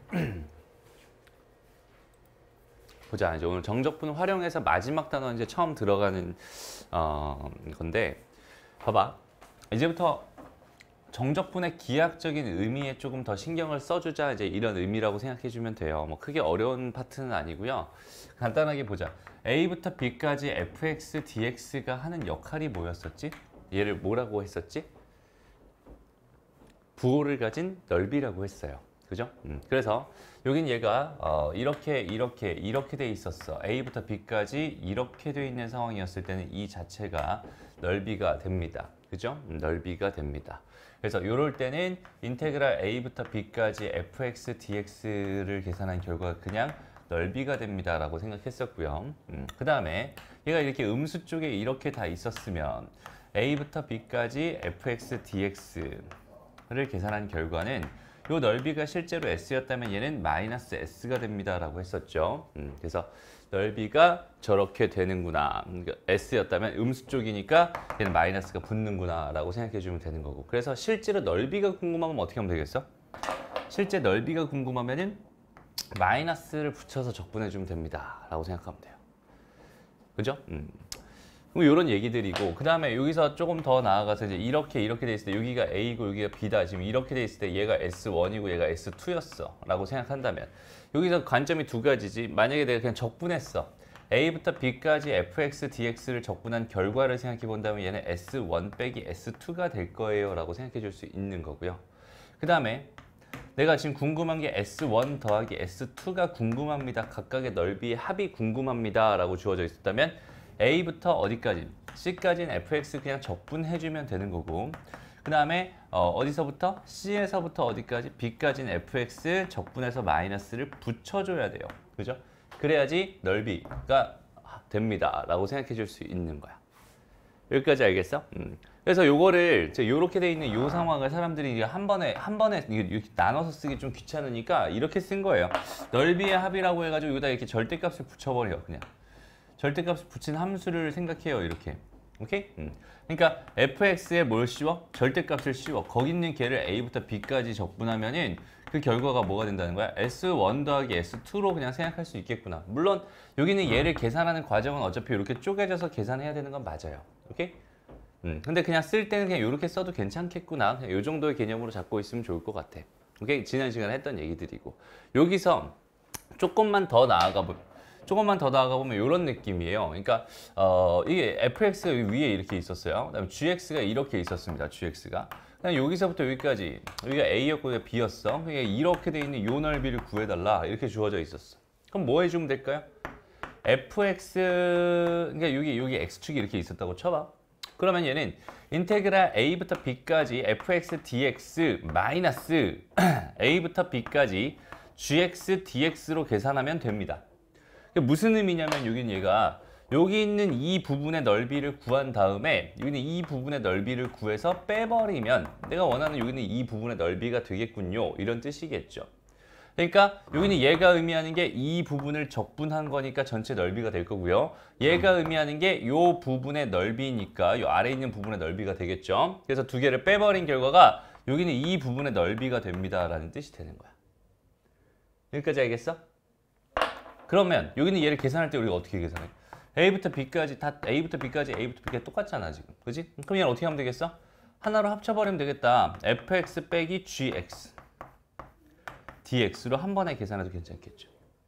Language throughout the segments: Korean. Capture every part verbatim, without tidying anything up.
보자. 이제 오늘 정적분 활용해서 마지막 단어 이제 처음 들어가는 어, 건데, 봐봐. 이제부터 정적분의 기하학적인 의미에 조금 더 신경을 써주자, 이제 이런 의미라고 생각해주면 돼요. 뭐 크게 어려운 파트는 아니고요. 간단하게 보자. A부터 B까지 에프엑스, 디엑스가 하는 역할이 뭐였었지? 얘를 뭐라고 했었지? 부호를 가진 넓이라고 했어요. 그죠? 음, 그래서 여긴 얘가 어, 이렇게 이렇게 이렇게 돼 있었어. A부터 B까지 이렇게 돼 있는 상황이었을 때는 이 자체가 넓이가 됩니다. 그죠? 음, 넓이가 됩니다. 그래서 이럴 때는 인테그랄 A부터 B까지 에프엑스, 디엑스를 계산한 결과가 그냥 넓이가 됩니다 라고 생각했었고요. 음, 그 다음에 얘가 이렇게 음수 쪽에 이렇게 다 있었으면 A부터 B까지 에프엑스, 디엑스를 계산한 결과는 이 넓이가 실제로 S였다면 얘는 마이너스 S가 됩니다 라고 했었죠. 음, 그래서 넓이가 저렇게 되는구나. S였다면 음수 쪽이니까 얘는 마이너스가 붙는구나 라고 생각해 주면 되는 거고. 그래서 실제로 넓이가 궁금하면 어떻게 하면 되겠어? 실제 넓이가 궁금하면은 마이너스를 붙여서 적분해 주면 됩니다 라고 생각하면 돼요. 그죠? 음. 그럼 이런 얘기들이고, 그 다음에 여기서 조금 더 나아가서 이제 이렇게 이렇게 돼 있을 때 여기가 A고 여기가 B다. 지금 이렇게 돼 있을 때 얘가 에스 원이고 얘가 에스 투였어 라고 생각한다면 여기서 관점이 두 가지지. 만약에 내가 그냥 적분했어. A부터 B까지 에프엑스, 디엑스를 적분한 결과를 생각해 본다면 얘는 에스 원 빼기 에스 투가 될 거예요 라고 생각해 줄 수 있는 거고요. 그 다음에 내가 지금 궁금한 게 에스 원 더하기 에스 투가 궁금합니다. 각각의 넓이의 합이 궁금합니다 라고 주어져 있었다면 A부터 어디까지? C까지는 에프엑스 그냥 적분해주면 되는 거고, 그 다음에 어, 어디서부터? C에서부터 어디까지? B까지는 에프엑스 적분해서 마이너스를 붙여줘야 돼요. 그죠? 그래야지 넓이가 됩니다 라고 생각해 줄 수 있는 거야. 여기까지 알겠어? 음. 그래서 요거를 이렇게 돼 있는 요 상황을 사람들이 한 번에 한 번에 이렇게 나눠서 쓰기 좀 귀찮으니까 이렇게 쓴 거예요. 넓이의 합이라고 해가지고 여기다 이렇게 절대값을 붙여버려 그냥. 절대값을 붙인 함수를 생각해요. 이렇게. 오케이? 음. 그러니까 에프엑스에 뭘 씌워? 절대값을 씌워. 거기 있는 걔를 A부터 B까지 적분하면은 그 결과가 뭐가 된다는 거야? 에스 원 더하기 에스 투로 그냥 생각할 수 있겠구나. 물론 여기는 얘를 계산하는 과정은 어차피 이렇게 쪼개져서 계산해야 되는 건 맞아요. 오케이? 음. 근데 그냥 쓸 때는 그냥 이렇게 써도 괜찮겠구나. 그냥 이 정도의 개념으로 잡고 있으면 좋을 것 같아. 오케이? 지난 시간에 했던 얘기들이고. 여기서 조금만 더 나아가 보 조금만 더 나아가 보면 이런 느낌이에요. 그러니까 어, 이게 에프엑스가 위에 이렇게 있었어요. 그다음에 지엑스가 이렇게 있었습니다. 지엑스가. 그다음 여기서부터 여기까지 여기가 A였고 여기가 B였어. 그러니까 이렇게 돼 있는 이 넓이를 구해달라 이렇게 주어져 있었어. 그럼 뭐 해주면 될까요? 에프엑스 그러니까 여기 여기 x축이 이렇게 있었다고 쳐봐. 그러면 얘는 인테그랄 A부터 B까지 에프엑스 디엑스 마이너스 A부터 B까지 지엑스 디엑스로 계산하면 됩니다. 무슨 의미냐면 여기는 얘가 여기 있는 이 부분의 넓이를 구한 다음에 여기는 이 부분의 넓이를 구해서 빼버리면 내가 원하는 여기는 이 부분의 넓이가 되겠군요. 이런 뜻이겠죠. 그러니까 여기는 얘가 의미하는 게 이 부분을 적분한 거니까 전체 넓이가 될 거고요. 얘가 의미하는 게 이 부분의 넓이니까 이 아래에 있는 부분의 넓이가 되겠죠. 그래서 두 개를 빼버린 결과가 여기는 이 부분의 넓이가 됩니다. 라는 뜻이 되는 거야. 여기까지 알겠어? 그러면 여기는 얘를 계산할 때 우리가 어떻게 계산해? A부터 B까지 다 A부터 B까지 A부터 B까지 똑같잖아 지금. 그지? 그럼 얘는 어떻게 하면 되겠어? 하나로 합쳐버리면 되겠다. 에프엑스 빼기 지엑스 디엑스로 한 번에 계산해도 괜찮겠죠.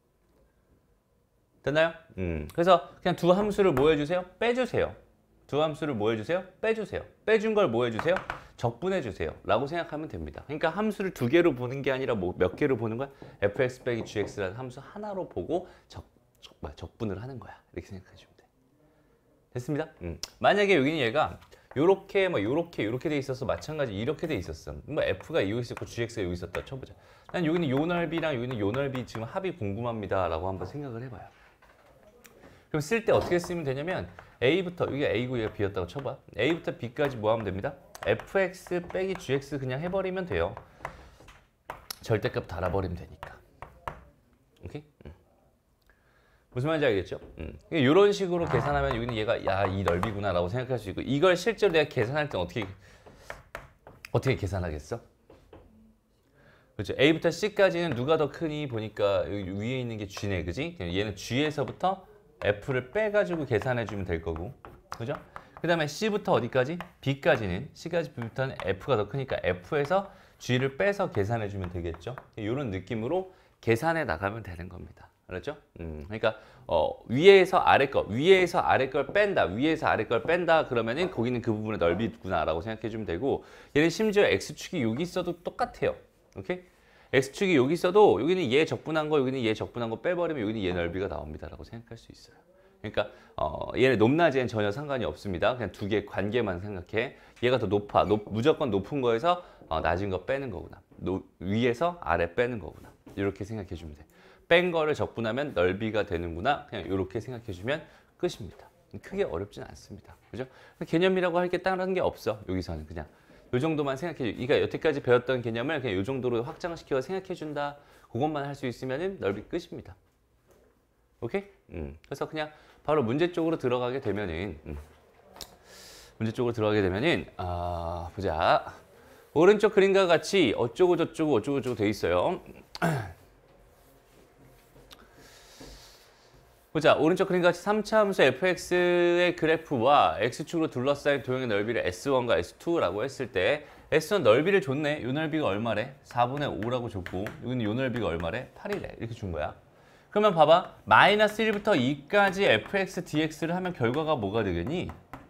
됐나요? 음. 그래서 그냥 두 함수를 뭐 해주세요? 빼주세요. 두 함수를 뭐 해주세요? 빼주세요. 빼준 걸 뭐 해주세요? 적분해주세요. 라고 생각하면 됩니다. 그러니까 함수를 두 개로 보는 게 아니라 뭐 몇 개로 보는 거야? 에프엑스 빼기 지엑스라는 함수 하나로 보고 적, 적, 적분을 하는 거야. 이렇게 생각해주면 돼. 됐습니다. 음. 만약에 여기는 얘가 요렇게 뭐 요렇게 요렇게 돼 있어서 마찬가지 이렇게 돼 있었어. 뭐 F가 여기 있었고 지엑스가 여기 있었다 쳐보자. 난 여기는 요 넓이랑 여기는 요 넓이 지금 합이 궁금합니다. 라고 한번 생각을 해봐요. 그럼 쓸 때 어떻게 쓰면 되냐면 A부터 여기가 A고 여기가 B였다고 쳐봐. A부터 B까지 뭐 하면 됩니다? 에프엑스 빼기 지엑스 그냥 해버리면 돼요. 절대값 달아버리면 되니까. 오케이? 음. 무슨 말인지 알겠죠? 음. 이런 식으로 계산하면 여기는 얘가 야, 이 넓이구나 라고 생각할 수 있고, 이걸 실제로 내가 계산할 때 어떻게 어떻게 계산하겠어? 그렇죠. A부터 C까지는 누가 더 크니 보니까 여기 위에 있는 게 G네, 그지? 얘는 G에서부터 F를 빼가지고 계산해주면 될 거고, 그죠? 그 다음에 C부터 어디까지? B까지는, C까지부터는 F가 더 크니까 F에서 G를 빼서 계산해주면 되겠죠? 이런 느낌으로 계산해 나가면 되는 겁니다. 알았죠? 음, 그러니까 어, 위에서 아래 거, 위에서 아래 걸 뺀다, 위에서 아래 걸 뺀다 그러면은 거기는 그 부분의 넓이구나라고 생각해주면 되고, 얘는 심지어 x축이 여기 있어도 똑같아요. 오케이? x축이 여기 있어도 여기는 얘 적분한 거, 여기는 얘 적분한 거 빼버리면 여기는 얘 넓이가 나옵니다라고 생각할 수 있어요. 그러니까 어, 얘네 높낮이엔 전혀 상관이 없습니다. 그냥 두 개의 관계만 생각해. 얘가 더 높아, 높, 무조건 높은 거에서 어, 낮은 거 빼는 거구나. 노, 위에서 아래 빼는 거구나. 이렇게 생각해 주면 돼. 뺀 거를 적분하면 넓이가 되는구나. 그냥 이렇게 생각해 주면 끝입니다. 크게 어렵진 않습니다. 그죠? 개념이라고 할 게 다른 게 없어. 여기서는 그냥 이 정도만 생각해 주. 그러니까 여태까지 배웠던 개념을 그냥 이 정도로 확장시켜 생각해 준다. 그것만 할 수 있으면은 넓이 끝입니다. 오케이? 음. 그래서 그냥 바로 문제 쪽으로 들어가게 되면은 음. 문제 쪽으로 들어가게 되면은 아, 보자. 오른쪽 그림과 같이 어쩌고 저쩌고 어쩌고 저쩌고 돼 있어요. 보자. 오른쪽 그림과 같이 삼 차 함수 fx의 그래프와 x축으로 둘러싸인 도형의 넓이를 에스 원과 에스 투라고 했을 때 에스 원 넓이를 줬네. 요 넓이가 얼마래? 사분의 오라고 줬고 여기는 요 넓이가 얼마래? 팔이래. 이렇게 준 거야. 그러면 봐봐. 마이너스 일부터 이까지 fx dx를 하면 결과가 뭐가 되겠니?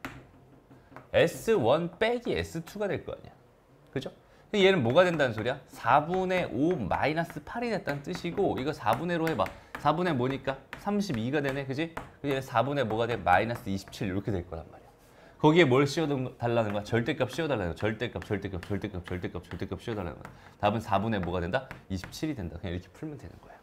에스 원 빼기 에스 투가 될 거 아니야. 그죠? 얘는 뭐가 된다는 소리야? 사분의 오 마이너스 팔이 됐다는 뜻이고, 이거 사분의로 해봐. 사분의 뭐니까? 삼십이가 되네, 그지? 얘는 사분의 뭐가 돼? 마이너스 이십칠 이렇게 될 거란 말이야. 거기에 뭘 씌워달라는 거야? 절대값 씌워달라는 거야. 절대값, 절대값, 절대값, 절대값, 절대값 씌워달라는 거야. 답은 사분의 뭐가 된다? 이십칠이 된다. 그냥 이렇게 풀면 되는 거야.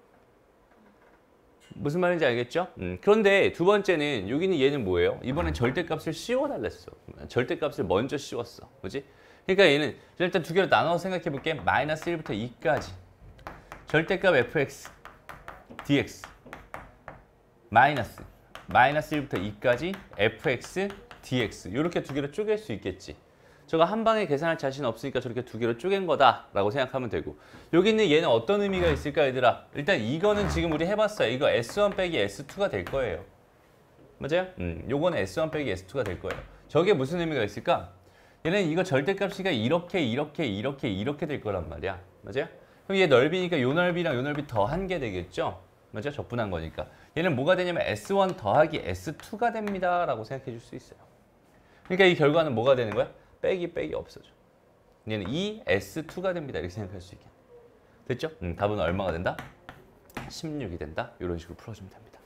무슨 말인지 알겠죠? 음, 그런데 두 번째는 여기는 얘는 뭐예요? 이번엔 절대값을 씌워달랬어. 절대값을 먼저 씌웠어. 그지? 그러니까 얘는 일단 두 개로 나눠서 생각해 볼게. 마이너스 일부터 이까지 절대값 fx dx 마이너스 마이너스 일부터 이까지 fx dx 이렇게 두 개로 쪼갤 수 있겠지. 저거 한 방에 계산할 자신 없으니까 저렇게 두 개로 쪼갠 거다라고 생각하면 되고, 여기 있는 얘는 어떤 의미가 있을까 얘들아? 일단 이거는 지금 우리 해봤어요. 이거 에스 원 빼기 에스 투가 될 거예요. 맞아요? 음, 요거는 에스 원 빼기 에스 투가 될 거예요. 저게 무슨 의미가 있을까? 얘는 이거 절대값이가 이렇게 이렇게 이렇게 이렇게 될 거란 말이야. 맞아요? 그럼 얘 넓이니까 요 넓이랑 요 넓이 더한 게 되겠죠? 맞죠? 적분한 거니까. 얘는 뭐가 되냐면 에스 원 더하기 에스 투가 됩니다 라고 생각해 줄 수 있어요. 그러니까 이 결과는 뭐가 되는 거야? 빼기 빼기 없어져. 얘는 이 에스 투가 됩니다 이렇게 생각할 수 있겠네. 됐죠? 음, 답은 얼마가 된다? 십육이 된다. 이런 식으로 풀어주면 됩니다.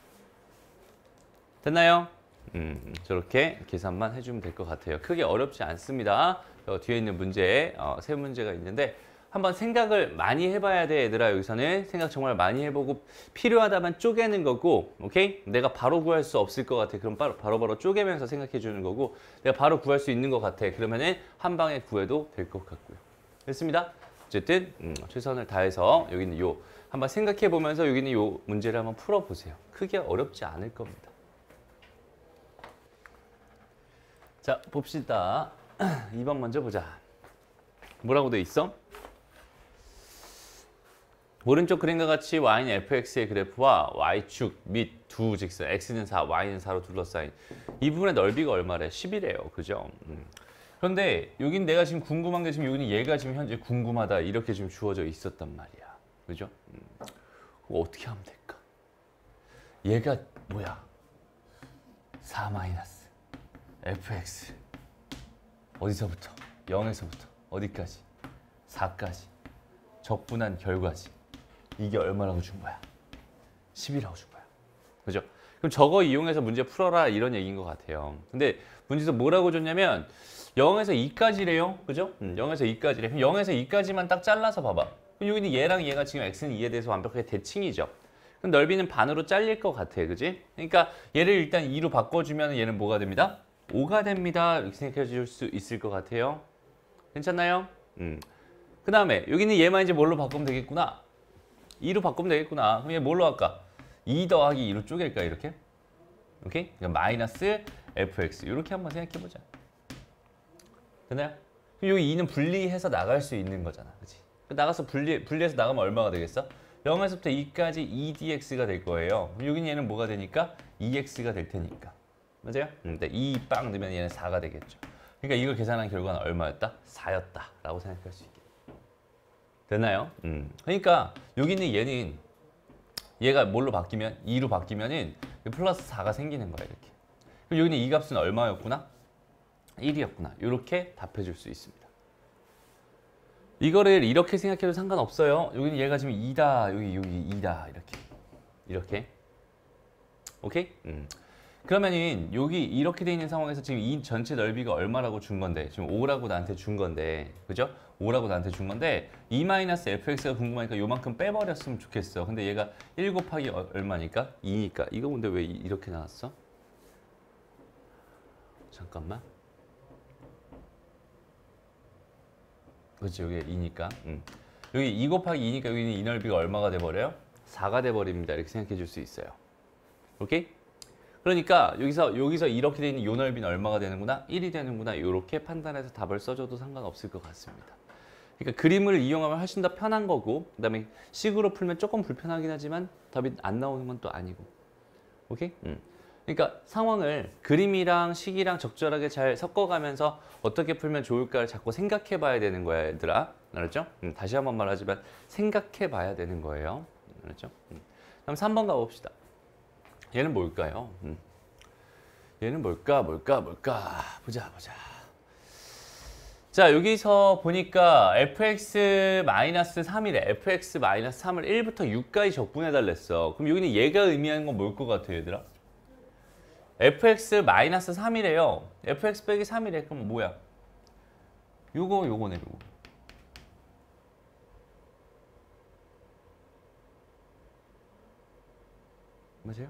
됐나요? 음, 저렇게 계산만 해주면 될 것 같아요. 크게 어렵지 않습니다. 어, 뒤에 있는 문제에 어, 세 문제가 있는데 한번 생각을 많이 해봐야 돼 얘들아. 여기서는 생각 정말 많이 해보고 필요하다면 쪼개는 거고, 오케이? 내가 바로 구할 수 없을 것 같아. 그럼 바로 바로, 바로 쪼개면서 생각해 주는 거고, 내가 바로 구할 수 있는 것 같아. 그러면은 한 방에 구해도 될 것 같고요. 됐습니다. 어쨌든 음, 최선을 다해서 여기는 요 한번 생각해 보면서 여기는 요 문제를 한번 풀어보세요. 크게 어렵지 않을 겁니다. 자, 봅시다. 이 번 먼저 보자. 뭐라고 돼 있어? 오른쪽 그림과 같이 y는 fx의 그래프와 y축 및 두 직선 x는 사, y는 사로 둘러싸인 이 부분의 넓이가 얼마래? 십이래요. 그죠? 음. 그런데 여긴 내가 지금 궁금한 게 지금 여기는 얘가 지금 현재 궁금하다 이렇게 지금 주어져 있었단 말이야. 그죠? 음. 그거 어떻게 하면 될까? 얘가 뭐야? 사 마이너스 fx 어디서부터? 영에서부터 어디까지? 사까지 적분한 결과지. 이게 얼마라고 준 거야? 십이라고 준 거야. 그죠? 그럼 저거 이용해서 문제 풀어라 이런 얘기인 것 같아요. 근데 문제에서 뭐라고 줬냐면 영에서 이까지래요. 그죠? 음, 영에서 이까지래. 그럼 영에서 이까지만 딱 잘라서 봐봐. 그럼 여기는 얘랑 얘가 지금 x는 이에 대해서 완벽하게 대칭이죠. 그럼 넓이는 반으로 잘릴 것 같아. 그지? 그러니까 얘를 일단 이로 바꿔주면 얘는 뭐가 됩니다? 오가 됩니다. 이렇게 생각해 줄 수 있을 것 같아요. 괜찮나요? 음. 그 다음에 여기는 얘만 이제 뭘로 바꾸면 되겠구나. 이로 바꾸면 되겠구나. 그럼 얘 뭘로 할까? 이 더하기 이로 쪼갤까 이렇게? 오케이? 그러니까 마이너스 fx 이렇게 한번 생각해보자. 됐나요? 그럼 여기 이는 분리해서 나갈 수 있는 거잖아. 그치? 나가서 분리, 분리해서 나가면 얼마가 되겠어? 영에서부터 이까지 이 디엑스가 될 거예요. 여긴 얘는 뭐가 되니까? 이 엑스가 될 테니까. 맞아요? 근데 이 빵 넣으면 얘는 사가 되겠죠. 그러니까 이걸 계산한 결과는 얼마였다? 사였다 라고 생각할 수 있겠다. 됐나요? 음. 그러니까 여기 있는 얘는 얘가 뭘로 바뀌면? 이로 바뀌면은 플러스 사가 생기는 거야 이렇게. 그럼 여기는 이 값은 얼마였구나? 일이었구나. 이렇게 답해줄 수 있습니다. 이거를 이렇게 생각해도 상관없어요. 여기는 얘가 지금 이다, 여기 여기 이다 이렇게 이렇게. 오케이? 음. 그러면은 여기 이렇게 돼 있는 상황에서 지금 이 전체 넓이가 얼마라고 준 건데 지금 오라고 나한테 준 건데 그죠? 오라고 나한테 준 건데 이 마이너스 에프엑스가 궁금하니까 요만큼 빼버렸으면 좋겠어. 근데 얘가 일 곱하기 얼마니까? 이니까. 이거 근데 왜 이렇게 나왔어? 잠깐만. 그렇지, 여기 이니까. 음. 여기 이 곱하기 이니까 여기는 이 넓이가 얼마가 돼버려요? 사가 돼버립니다. 이렇게 생각해 줄 수 있어요. 오케이? 그러니까 여기서 여기서 이렇게 돼 있는 요 넓이는 얼마가 되는구나? 일이 되는구나. 이렇게 판단해서 답을 써줘도 상관없을 것 같습니다. 그러니까 그림을 이용하면 훨씬 더 편한 거고 그다음에 식으로 풀면 조금 불편하긴 하지만 답이 안 나오는 건 또 아니고. 오케이? 음. 그러니까 상황을 그림이랑 식이랑 적절하게 잘 섞어가면서 어떻게 풀면 좋을까를 자꾸 생각해 봐야 되는 거야, 얘들아. 알았죠? 음, 다시 한번 말하지만 생각해 봐야 되는 거예요. 알았죠? 음. 그럼 삼 번 가봅시다. 얘는 뭘까요? 음. 얘는 뭘까, 뭘까, 뭘까? 보자, 보자. 자, 여기서 보니까 에프엑스 삼이래. 에프엑스 삼을 일부터 육까지 적분해달랬어. 그럼 여기는 얘가 의미하는 건 뭘 것 같아, 얘들아? 에프엑스 삼이래요. 에프엑스 빼기 삼이래. 그럼 뭐야? 요거, 요거네, 요거. 맞아요?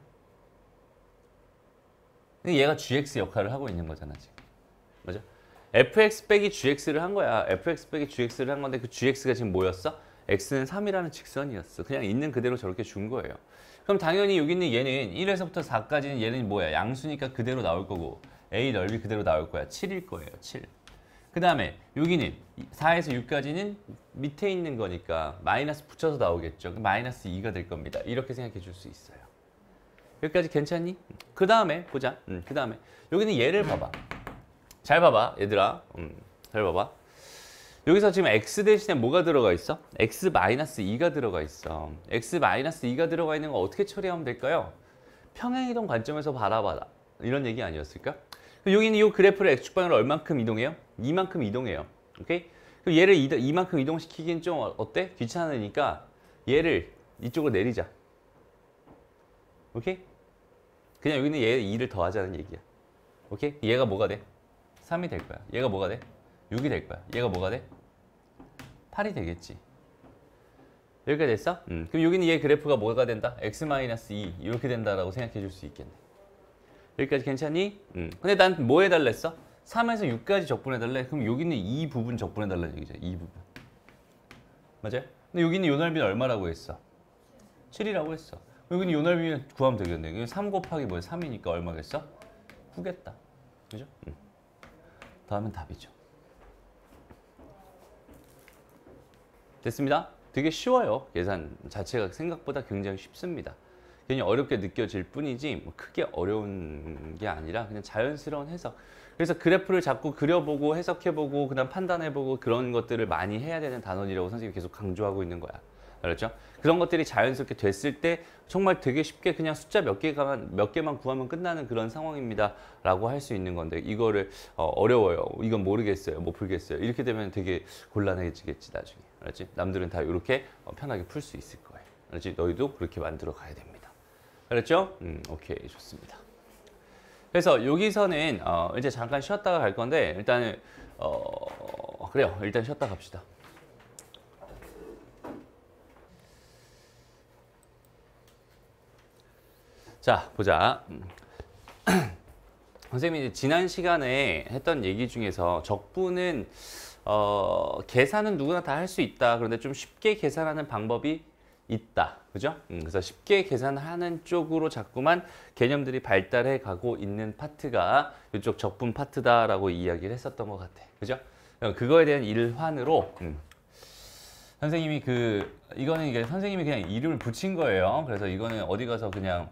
얘가 지엑스 역할을 하고 있는 거잖아, 지금. 맞아? 에프엑스 빼기 지엑스를 한 거야. 에프엑스 빼기 지엑스를 한 건데 그 지엑스가 지금 뭐였어? x는 삼이라는 직선이었어. 그냥 있는 그대로 저렇게 준 거예요. 그럼 당연히 여기 있는 얘는 일에서부터 사까지는 얘는 뭐야? 양수니까 그대로 나올 거고 a 넓이 그대로 나올 거야. 칠일 거예요. 칠. 그 다음에 여기는 사에서 육까지는 밑에 있는 거니까 마이너스 붙여서 나오겠죠. 마이너스 이가 될 겁니다. 이렇게 생각해 줄 수 있어요. 여기까지 괜찮니? 그 다음에 보자. 음, 그 다음에 여기는 얘를 봐봐. 잘 봐봐, 얘들아. 음, 잘 봐봐. 여기서 지금 x 대신에 뭐가 들어가 있어? x 마이너스 이가 들어가 있어. x 마이너스 이가 들어가 있는 거 어떻게 처리하면 될까요? 평행이동 관점에서 바라봐라. 이런 얘기 아니었을까? 여기는 이 그래프를 x축방으로 얼만큼 이동해요? 이만큼 이동해요. 오케이? 그럼 얘를 이만큼 이동시키긴 좀 어때? 귀찮으니까 얘를 이쪽으로 내리자. 오케이? 그냥 여기는 얘 이를 더하자는 얘기야. 오케이? 얘가 뭐가 돼? 삼이 될 거야. 얘가 뭐가 돼? 육이 될 거야. 얘가 뭐가 돼? 팔이 되겠지. 여기까지 됐어? 음. 그럼 여기는 얘 그래프가 뭐가 된다? x 마이너스 이 이렇게 된다라고 생각해 줄 수 있겠네. 여기까지 괜찮니? 음. 근데 난 뭐 해달랬어? 삼에서 육까지 적분해달래? 그럼 여기는 이 부분 적분해달라는 얘기죠. 이 부분. 맞아요? 근데 여기는 요 넓이는 얼마라고 했어? 칠이라고 했어. 여기는 요 넓이는 구하면 되겠네. 여기 삼 곱하기 뭐야? 삼이니까 얼마겠어? 구겠다. 그죠? 음. 다음은 답이죠. 됐습니다. 되게 쉬워요. 계산 자체가 생각보다 굉장히 쉽습니다. 괜히 어렵게 느껴질 뿐이지 뭐 크게 어려운 게 아니라 그냥 자연스러운 해석. 그래서 그래프를 자꾸 그려보고 해석해보고 그다음 판단해보고 그런 것들을 많이 해야 되는 단원이라고 선생님이 계속 강조하고 있는 거야. 그렇죠? 그런 것들이 자연스럽게 됐을 때 정말 되게 쉽게 그냥 숫자 몇 개만 몇 개만 구하면 끝나는 그런 상황입니다 라고 할 수 있는 건데 이거를 어, 어려워요. 이건 모르겠어요. 못 풀겠어요. 이렇게 되면 되게 곤란해지겠지 나중에. 알았지? 남들은 다 이렇게 어, 편하게 풀 수 있을 거예요. 알았지? 너희도 그렇게 만들어 가야 됩니다. 알았죠? 음, 오케이, 좋습니다. 그래서 여기서는 어, 이제 잠깐 쉬었다가 갈 건데 일단은 어, 그래요. 일단 쉬었다 갑시다. 자, 보자. 선생님이 지난 시간에 했던 얘기 중에서 적분은 어, 계산은 누구나 다 할 수 있다. 그런데 좀 쉽게 계산하는 방법이 있다. 그죠? 음, 그래서 쉽게 계산하는 쪽으로 자꾸만 개념들이 발달해 가고 있는 파트가 이쪽 적분 파트다라고 이야기를 했었던 것 같아. 그죠? 그거에 대한 일환으로 음, 선생님이 그 이거는 이게 선생님이 그냥 이름을 붙인 거예요. 그래서 이거는 어디 가서 그냥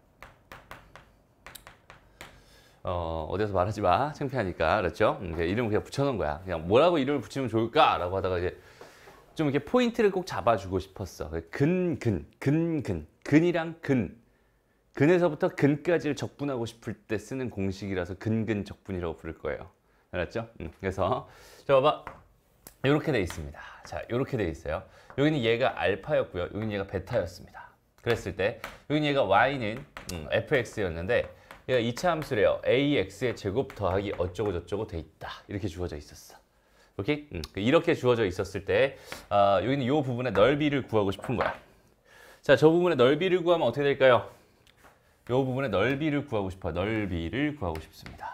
어 어디서 말하지 마. 창피하니까. 그렇죠? 이름을 그냥 붙여놓은 거야. 그냥 뭐라고 이름을 붙이면 좋을까라고 하다가 이제 좀 이렇게 포인트를 꼭 잡아주고 싶었어. 근, 근, 근, 근, 근이랑 근, 근에서부터 근까지를 적분하고 싶을 때 쓰는 공식이라서 근근 적분이라고 부를 거예요. 알았죠? 음, 그래서 자 봐봐. 이렇게 돼 있습니다. 자, 이렇게 돼 있어요. 여기는 얘가 알파였고요. 여기는 얘가 베타였습니다. 그랬을 때 여기는 얘가 y는 음, 에프엑스였는데 얘가 이차 함수래요. ax의 제곱 더하기 어쩌고 저쩌고 돼 있다. 이렇게 주어져 있었어. 오케이? 음, 이렇게 주어져 있었을 때 어, 여기는 이 부분의 넓이를 구하고 싶은 거야. 자, 저 부분의 넓이를 구하면 어떻게 될까요? 이 부분의 넓이를 구하고 싶어요. 넓이를 구하고 싶습니다.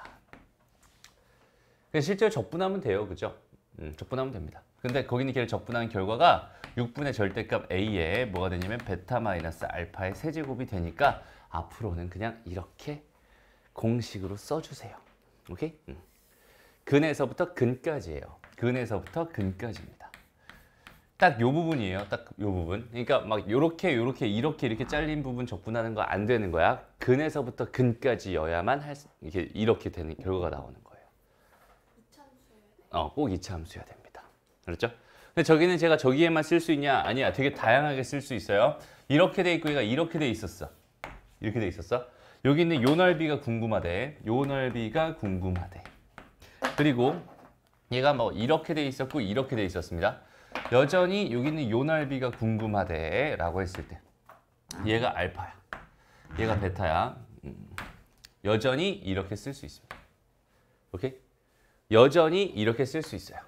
실제로 적분하면 돼요. 그죠? 음, 적분하면 됩니다. 근데 거기는 걔를 적분하는 결과가 육분의 절대값 a에 뭐가 되냐면 베타 마이너스 알파의 세제곱이 되니까 앞으로는 그냥 이렇게 공식으로 써주세요. 오케이? 음. 근에서부터 근까지예요. 근에서부터 근까지입니다. 딱 요 부분이에요. 딱 요 부분. 그러니까 막 요렇게 요렇게 이렇게 이렇게 잘린 부분 적분하는 거 안 되는 거야. 근에서부터 근까지여야만 할 수, 이렇게 이렇게 되는 결과가 나오는 거예요. 어, 꼭 이차 함수여야 됩니다. 그렇죠? 근데 저기는 제가 저기에만 쓸 수 있냐? 아니야. 되게 다양하게 쓸 수 있어요. 이렇게 돼 있고 얘가 이렇게 돼 있었어. 이렇게 돼 있었어. 여기 있는 요 넓이가 궁금하대. 요 넓이가 궁금하대. 그리고 얘가 뭐 이렇게 돼 있었고 이렇게 돼 있었습니다. 여전히 여기 있는 요 넓이가 궁금하대 라고 했을 때 얘가 알파야. 얘가 베타야. 음, 여전히 이렇게 쓸 수 있습니다. 오케이? 여전히 이렇게 쓸 수 있어요.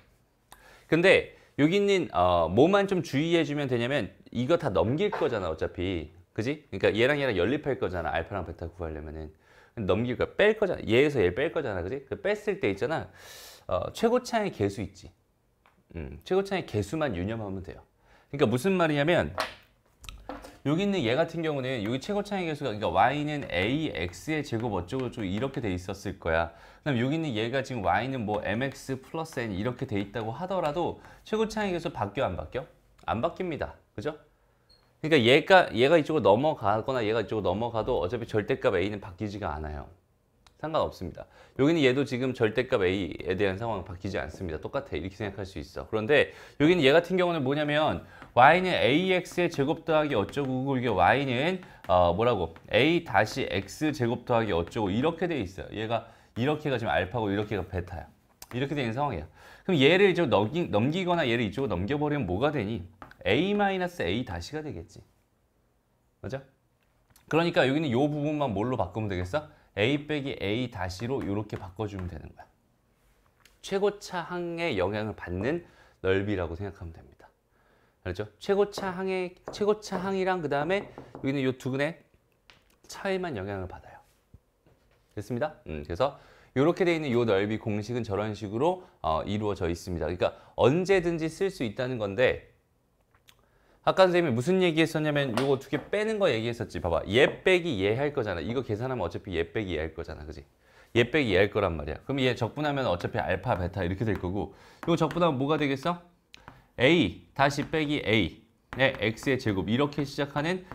근데 여기 있는 어, 뭐만 좀 주의해주면 되냐면 이거 다 넘길 거잖아 어차피. 그지? 그러니까 얘랑 얘랑 연립할 거잖아. 알파랑 베타 구하려면은. 넘길 거야. 뺄 거잖아. 얘에서 얘를 뺄 거잖아. 그지? 그 뺐을 때 있잖아. 어, 최고차의 개수 있지. 음, 최고차의 개수만 유념하면 돼요. 그러니까 무슨 말이냐면 여기 있는 얘 같은 경우는 여기 최고차의 개수가 그러니까 y는 ax의 제곱 어쩌고 저쩌고 이렇게 돼 있었을 거야. 그다음 여기 있는 얘가 지금 y는 뭐 mx 플러스 n 이렇게 돼 있다고 하더라도 최고차의 개수 바뀌어 안 바뀌어? 안 바뀝니다. 그죠? 그러니까 얘가 얘가 이쪽으로 넘어가거나 얘가 이쪽으로 넘어가도 어차피 절대값 a는 바뀌지가 않아요. 상관없습니다. 여기는 얘도 지금 절대값 a에 대한 상황은 바뀌지 않습니다. 똑같아. 이렇게 생각할 수 있어. 그런데 여기는 얘 같은 경우는 뭐냐면 y는 ax의 제곱 더하기 어쩌고 이게 y는 어 뭐라고 a 다시 x 제곱 더하기 어쩌고 이렇게 돼 있어요. 얘가 이렇게가 지금 알파고 이렇게가 베타야. 이렇게 되는 상황이야. 그럼 얘를 이쪽 넘기, 넘기거나 얘를 이쪽으로 넘겨버리면 뭐가 되니? a 마이너스 a 다시가 되겠지. 맞아? 그러니까 여기는 이 부분만 뭘로 바꾸면 되겠어? a 빼기 a 다시로 이렇게 바꿔주면 되는 거야. 최고차 항의 영향을 받는 넓이라고 생각하면 됩니다. 알죠? 최고차 항의 최고차 항이랑 그 다음에 여기는 이 두 근의 차이만 영향을 받아요. 됐습니다. 음, 그래서 이렇게 돼 있는 이 넓이 공식은 저런 식으로 어, 이루어져 있습니다. 그러니까 언제든지 쓸 수 있다는 건데. 아까 선생님이 무슨 얘기했었냐면 요거 두 개 빼는 거 얘기했었지. 봐봐. 얘 빼기 얘 할 거잖아. 이거 계산하면 어차피 얘 빼기 얘 할 거잖아. 그지? 얘 빼기 얘 할 거란 말이야. 그럼 얘 적분하면 어차피 알파, 베타 이렇게 될 거고 이거 적분하면 뭐가 되겠어? a 다시 빼기 a의 x의 제곱 이렇게 시작하는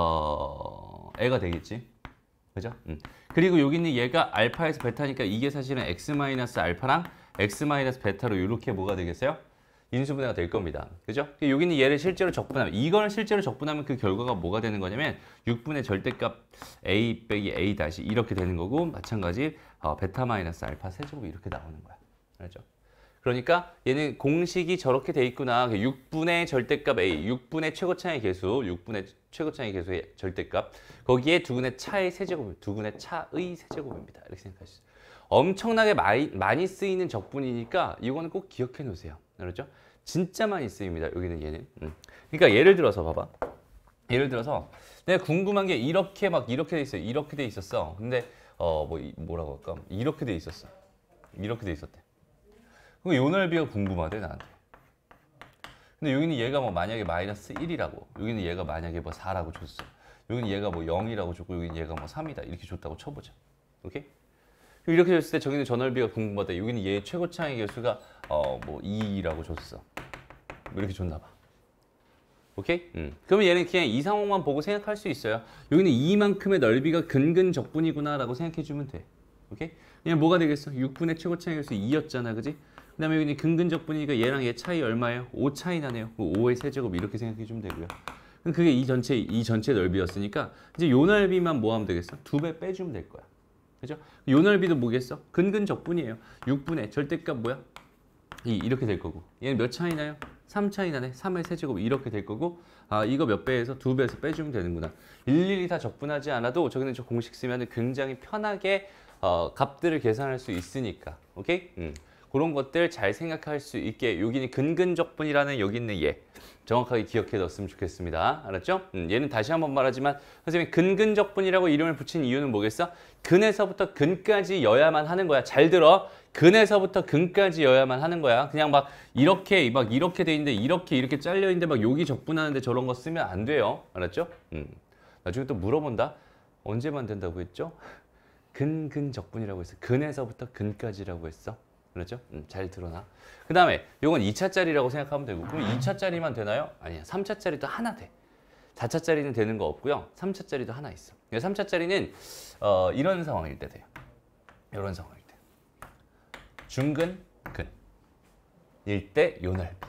어 애가 되겠지. 그죠? 음. 그리고 여기 있는 얘가 알파에서 베타니까 이게 사실은 x 마이너스 알파랑 x 마이너스 베타로 이렇게 뭐가 되겠어요? 인수분해가 될 겁니다. 그죠? 여기 있는 얘를 실제로 적분하면 이걸 실제로 적분하면 그 결과가 뭐가 되는 거냐면 육분의 절대값 a 빼기 a 다시 이렇게 되는 거고 마찬가지 어, 베타 마이너스 알파 세제곱 이렇게 나오는 거야. 알죠? 그러니까 얘는 공식이 저렇게 돼 있구나. 육분의 절대값 a, 육분의 최고차의 개수, 육분의 최고차의 개수의 절대값 거기에 두근의 차의 세제곱, 두근의 차의 세제곱입니다. 이렇게 생각할 수 있어요. 엄청나게 많이, 많이 쓰이는 적분이니까 이거는 꼭 기억해 놓으세요. 그렇죠? 진짜 많이 쓰입니다. 여기는 얘는. 음. 그러니까 예를 들어서 봐봐. 예를 들어서 내가 궁금한 게 이렇게 막 이렇게 돼 있어요. 이렇게 돼 있었어. 근데 어 뭐 뭐라고 할까? 이렇게 돼 있었어. 이렇게 돼 있었대. 그럼 요 넓이가 궁금하대 나한테. 근데 여기는 얘가 뭐 만약에 마이너스 일이라고. 여기는 얘가 만약에 뭐 사라고 줬어. 여기는 얘가 뭐 영이라고 줬고 여기는 얘가 뭐 삼이다. 이렇게 줬다고 쳐보자. 오케이? 이렇게 줬을 때 저기는 저 넓이가 궁금하다. 여기는 얘 최고차의 개수가 어 뭐 이라고 줬어. 뭐 이렇게 줬나 봐. 오케이? 음. 그러면 얘는 그냥 이 상황만 보고 생각할 수 있어요. 여기는 이만큼의 넓이가 근근 적분이구나 라고 생각해 주면 돼. 오케이? 그냥 뭐가 되겠어? 육분의 최고 차이 결수 이였잖아. 그지? 그 다음에 여기는 근근 적분이니까 얘랑 얘 차이 얼마예요? 오 차이 나네요. 오의 세제곱 이렇게 생각해 주면 되고요. 그럼 그게 이 전체, 이 전체 넓이였으니까 이제 요 넓이만 뭐 하면 되겠어? 두 배 빼주면 될 거야. 그죠? 요 넓이도 뭐겠어? 근근 적분이에요. 육분의 절대값 뭐야? 이, 이렇게 될 거고. 얘는 몇 차이 나요? 삼 차이 나네. 삼의 세제곱 이렇게 될 거고. 아, 이거 몇 배에서 두 배에서 빼주면 되는구나. 일일이 다 적분하지 않아도 저기는 저 공식 쓰면 굉장히 편하게 어, 값들을 계산할 수 있으니까. 오케이? 음. 그런 것들 잘 생각할 수 있게 여기는 근근적분이라는 여기 있는 얘 정확하게 기억해 뒀으면 좋겠습니다. 알았죠? 음, 얘는 다시 한번 말하지만 선생님이 근근적분이라고 이름을 붙인 이유는 뭐겠어? 근에서부터 근까지 여야만 하는 거야. 잘 들어. 근에서부터 근까지 여야만 하는 거야. 그냥 막 이렇게 막 이렇게 돼 있는데 이렇게 이렇게 잘려 있는데 막 여기 적분하는데 저런 거 쓰면 안 돼요. 알았죠? 음. 나중에 또 물어본다. 언제만 된다고 했죠? 근근적분이라고 했어. 근에서부터 근까지라고 했어. 그렇죠? 음, 잘 드러나. 그 다음에 요건 이 차짜리라고 생각하면 되고 그럼 이 차짜리만 되나요? 아니야. 삼 차짜리도 하나 돼. 사 차짜리는 되는 거 없고요. 삼 차짜리도 하나 있어. 삼 차짜리는 어, 이런 상황일 때 돼요. 이런 상황일 때. 중근, 근. 일 대 요 넓이.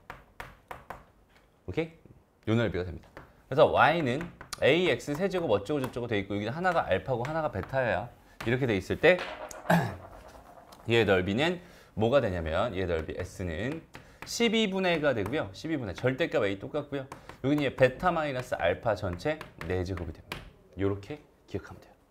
오케이? 요 넓이가 됩니다. 그래서 y는 ax 세제곱 어쩌고 저쩌고 돼 있고 여기는 하나가 알파고 하나가 베타야. 이렇게 돼 있을 때 얘의 넓이는 뭐가 되냐면 얘의 넓이 s는 십이분의가 되고요. 십이분의 절대값 a 똑같고요. 여기는 얘 베타 마이너스 알파 전체 네 제곱이 됩니다. 이렇게 기억하면 돼요.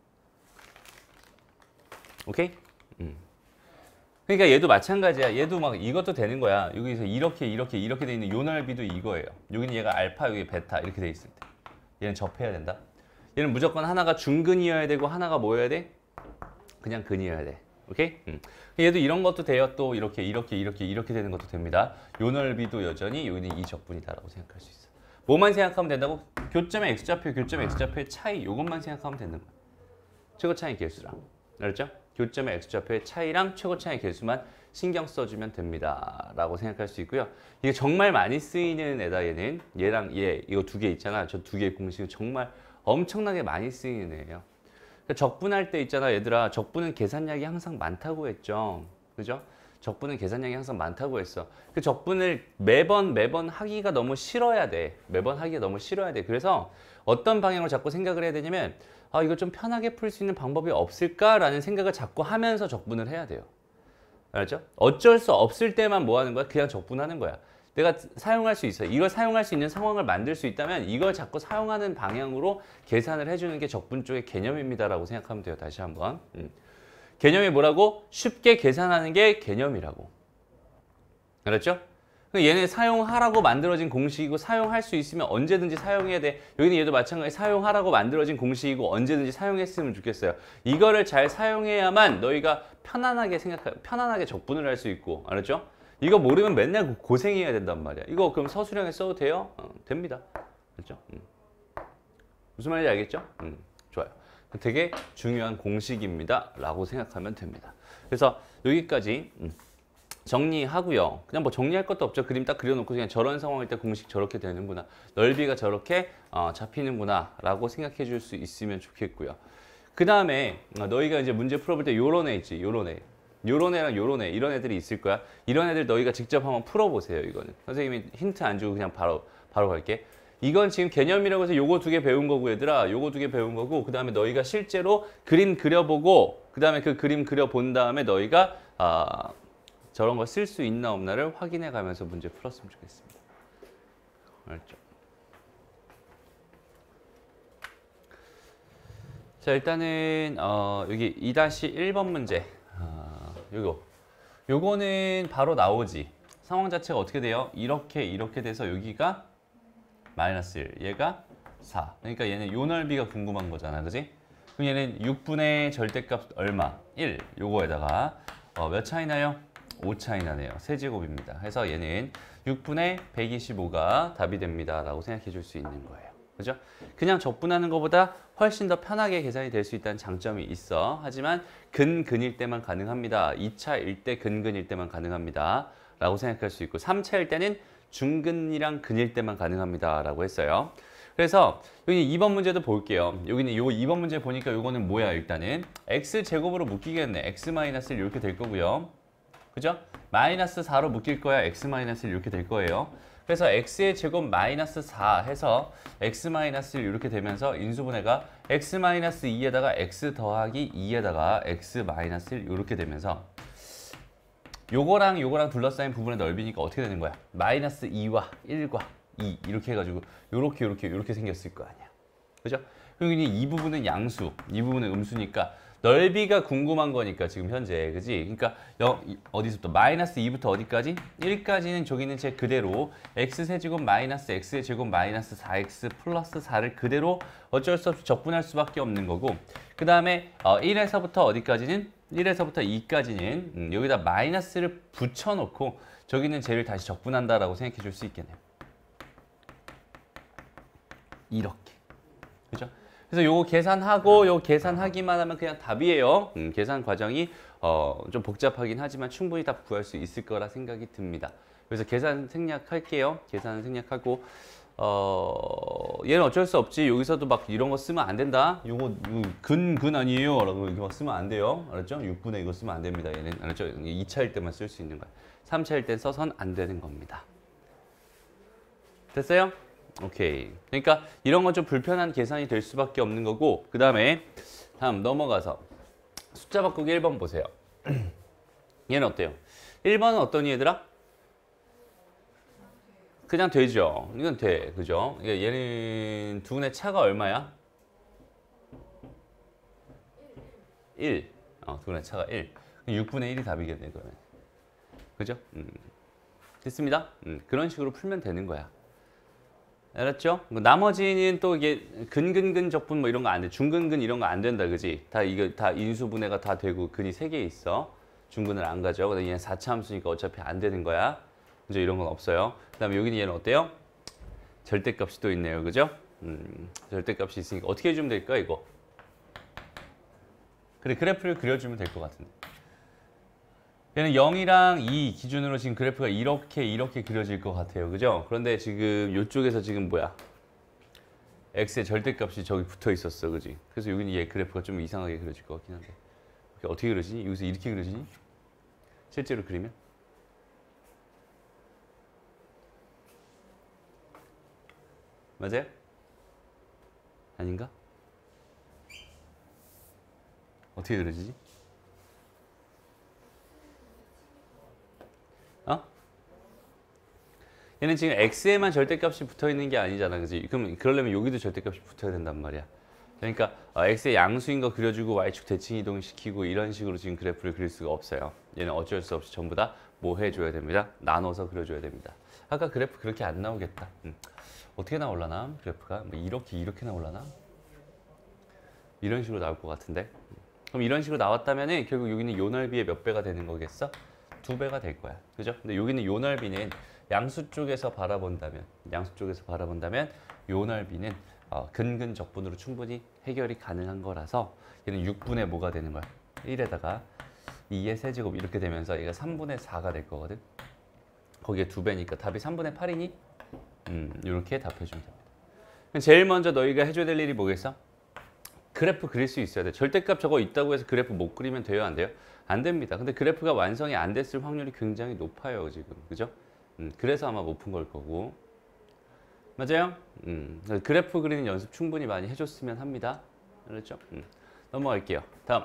오케이? 음. 그러니까 얘도 마찬가지야. 얘도 막 이것도 되는 거야. 여기서 이렇게 이렇게 이렇게 돼 있는 요 넓이도 이거예요. 여기는 얘가 알파, 여기 베타 이렇게 돼 있을 때 얘는 접해야 된다. 얘는 무조건 하나가 중근이어야 되고 하나가 뭐여야 돼? 그냥 근이어야 돼. 오케이? 음. 얘도 이런 것도 돼요. 또 이렇게 이렇게 이렇게 이렇게 되는 것도 됩니다. 요 넓이도 여전히 여기는 이 적분이다라고 생각할 수 있어. 뭐만 생각하면 된다고? 교점의 x좌표, 교점의 x좌표의 차이 요것만 생각하면 되는 거야. 최고 차이 개수랑. 알았죠? 교점의 x좌표의 차이랑 최고 차이 개수만 신경 써주면 됩니다. 라고 생각할 수 있고요. 이게 정말 많이 쓰이는 애다 얘는. 얘랑 얘 이거 두 개 있잖아. 저 두 개의 공식은 정말 엄청나게 많이 쓰이는 애예요. 적분할 때 있잖아 얘들아. 적분은 계산량이 항상 많다고 했죠. 그죠? 적분은 계산량이 항상 많다고 했어. 그 적분을 매번 매번 하기가 너무 싫어야 돼. 매번 하기가 너무 싫어야 돼. 그래서 어떤 방향으로 자꾸 생각을 해야 되냐면 아 이거 좀 편하게 풀 수 있는 방법이 없을까라는 생각을 자꾸 하면서 적분을 해야 돼요. 알았죠? 어쩔 수 없을 때만 뭐 하는 거야? 그냥 적분하는 거야. 내가 사용할 수 있어. 이걸 사용할 수 있는 상황을 만들 수 있다면 이걸 자꾸 사용하는 방향으로 계산을 해주는 게 적분 쪽의 개념입니다라고 생각하면 돼요. 다시 한번. 음. 개념이 뭐라고? 쉽게 계산하는 게 개념이라고. 알았죠? 얘는 사용하라고 만들어진 공식이고 사용할 수 있으면 언제든지 사용해야 돼. 여기는 얘도 마찬가지 사용하라고 만들어진 공식이고 언제든지 사용했으면 좋겠어요. 이거를 잘 사용해야만 너희가 편안하게 생각, 편안하게 적분을 할 수 있고, 알았죠? 이거 모르면 맨날 고생해야 된단 말이야. 이거 그럼 서술형에 써도 돼요? 어, 됩니다. 그렇죠? 음. 무슨 말인지 알겠죠? 음, 좋아요. 되게 중요한 공식입니다. 라고 생각하면 됩니다. 그래서 여기까지 음, 정리하고요. 그냥 뭐 정리할 것도 없죠. 그림 딱 그려놓고 그냥 저런 상황일 때 공식 저렇게 되는구나. 넓이가 저렇게 어, 잡히는구나. 라고 생각해 줄 수 있으면 좋겠고요. 그 다음에 너희가 이제 문제 풀어볼 때 요런 애 있지. 요런 애. 요런 애랑 요런 애 이런 애들이 있을 거야. 이런 애들 너희가 직접 한번 풀어보세요. 이거는 선생님이 힌트 안 주고 그냥 바로 바로 갈게. 이건 지금 개념이라고 해서 요거 두 개 배운 거고 얘들아. 요거 두 개 배운 거고 그 다음에 너희가 실제로 그림 그려보고 그 다음에 그 그림 그려본 다음에 너희가 아, 저런 거 쓸 수 있나 없나를 확인해 가면서 문제 풀었으면 좋겠습니다. 알죠? 자 일단은 어, 여기 이 일 번 문제. 요거 요거는 바로 나오지. 상황 자체가 어떻게 돼요? 이렇게 이렇게 돼서 여기가 마이너스 일, 얘가 사. 그러니까 얘는 요 넓이가 궁금한 거잖아, 그지? 그럼 얘는 육분의 절대값 얼마? 일. 요거에다가 어, 몇 차이 나요? 오 차이 나네요. 세제곱입니다. 해서 얘는 육분의 백이십오가 답이 됩니다. 라고 생각해 줄 수 있는 거예요. 그죠? 그냥 적분하는 것보다 훨씬 더 편하게 계산이 될 수 있다는 장점이 있어. 하지만 근, 근일 때만 가능합니다. 이 차일 때, 근, 근일 때만 가능합니다. 라고 생각할 수 있고 삼 차일 때는 중근이랑 근일 때만 가능합니다 라고 했어요. 그래서 여기 이 번 문제도 볼게요. 여기는 요 이 번 문제 보니까 요거는 뭐야 일단은 x제곱으로 묶이겠네. x-일 이렇게 될 거고요. 그죠? 마이너스 사로 묶일 거야. x-일 이렇게 될 거예요. 그래서 x의 제곱 마이너스 사 해서 x-일 이렇게 되면서 인수분해가 x-이에다가 x 더하기 이에다가 x-일 이렇게 되면서 요거랑 요거랑 둘러싸인 부분의 넓이니까 어떻게 되는 거야? 마이너스 이와 일과 이 이렇게 해가지고 요렇게 요렇게 요렇게 생겼을 거 아니야. 그죠? 그리고 이 부분은 양수, 이 부분은 음수니까 넓이가 궁금한 거니까 지금 현재, 그지? 그러니까 여, 어디서부터 마이너스 이부터 어디까지? 일까지는 저기 있는 책 그대로 x세제곱 마이너스 x의 제곱 마이너스 사 엑스 플러스 사를 그대로 어쩔 수 없이 적분할 수밖에 없는 거고, 그 다음에 어, 일에서부터 어디까지는? 일에서부터 이까지는 음, 여기다 마이너스를 붙여놓고 저기 있는 쟤를 다시 적분한다라고 생각해 줄 수 있겠네요. 이렇게. 그죠? 그래서 요거 계산하고 요거 계산하기만 하면 그냥 답이에요. 음, 계산 과정이 어, 좀 복잡하긴 하지만 충분히 답 구할 수 있을 거라 생각이 듭니다. 그래서 계산 생략할게요. 계산 생략하고 어, 얘는 어쩔 수 없지. 여기서도 막 이런 거 쓰면 안 된다. 요거 근, 근 아니에요. 라고 이렇게 막 쓰면 안 돼요. 알았죠? 육 분의 이거 쓰면 안 됩니다. 얘는 알았죠? 이 차일 때만 쓸 수 있는 거야. 삼 차일 땐 써선 안 되는 겁니다. 됐어요? 오케이. 그러니까 이런 건 좀 불편한 계산이 될 수밖에 없는 거고, 그 다음에 다음 넘어가서 숫자 바꾸기 일 번 보세요. 얘는 어때요? 일 번은 어떤 얘들아? 그냥 되죠. 이건 돼. 그죠? 얘는 두 분의 차가 얼마야? 일. 어, 두 분의 차가 일. 육 분의 일이 답이겠네, 그러면. 그죠? 음. 됐습니다. 음, 그런 식으로 풀면 되는 거야. 알았죠? 나머지는 또 이게 근근근 적분 뭐 이런 거 안 돼. 중근근 이런 거 안 된다, 그지? 다 이거 다 인수분해가 다 되고 근이 세 개 있어. 중근을 안 가져. 근데 얘는 사 차 함수니까 어차피 안 되는 거야. 이제 이런 건 없어요. 그다음에 여기는 얘는 어때요? 절대값이 또 있네요, 그죠? 음, 절대값이 있으니까 어떻게 해주면 될까, 이거? 그래, 그래프를 그려주면 될 것 같은데. 얘는 영이랑 이 기준으로 지금 그래프가 이렇게 이렇게 그려질 것 같아요, 그죠? 그런데 지금 이쪽에서 지금 뭐야? x의 절대값이 저기 붙어 있었어, 그지? 그래서 여기는 얘 그래프가 좀 이상하게 그려질 것 같긴 한데. 어떻게 그려지니? 여기서 이렇게 그려지니? 실제로 그리면? 맞아요? 아닌가? 어떻게 그려지지? 어? 얘는 지금 x에만 절대값이 붙어 있는 게 아니잖아, 그지? 그럼 그러려면 여기도 절대값이 붙어야 된단 말이야. 그러니까 어, x의 양수인 거 그려주고 y축 대칭 이동시키고 이런 식으로 지금 그래프를 그릴 수가 없어요. 얘는 어쩔 수 없이 전부 다 뭐 해줘야 됩니다. 나눠서 그려줘야 됩니다. 아까 그래프 그렇게 안 나오겠다. 음. 어떻게 나올라나? 그래프가 뭐 이렇게 이렇게 나올라나? 이런 식으로 나올 것 같은데. 그럼 이런 식으로 나왔다면은 결국 여기는 요 넓이의 몇 배가 되는 거겠어? 두 배가 될 거야. 그죠? 근데 여기는 요 넓이는 양수 쪽에서 바라본다면, 양수 쪽에서 바라본다면 요 넓이는 어, 근근 적분으로 충분히 해결이 가능한 거라서 얘는 육 분의 뭐가 되는 거야? 일에다가 이의 세제곱 이렇게 되면서 얘가 삼 분의 사가 될 거거든. 거기에 두 배니까 답이 삼 분의 팔이니? 음, 이렇게 답해주면 됩니다. 제일 먼저 너희가 해줘야 될 일이 뭐겠어? 그래프 그릴 수 있어야 돼. 절대값 저거 있다고 해서 그래프 못 그리면 돼요? 안 돼요? 안 됩니다. 근데 그래프가 완성이 안 됐을 확률이 굉장히 높아요, 지금. 그죠? 음, 그래서 아마 못 푼 걸 거고. 맞아요? 음, 그래프 그리는 연습 충분히 많이 해줬으면 합니다. 알았죠? 음, 넘어갈게요. 다음.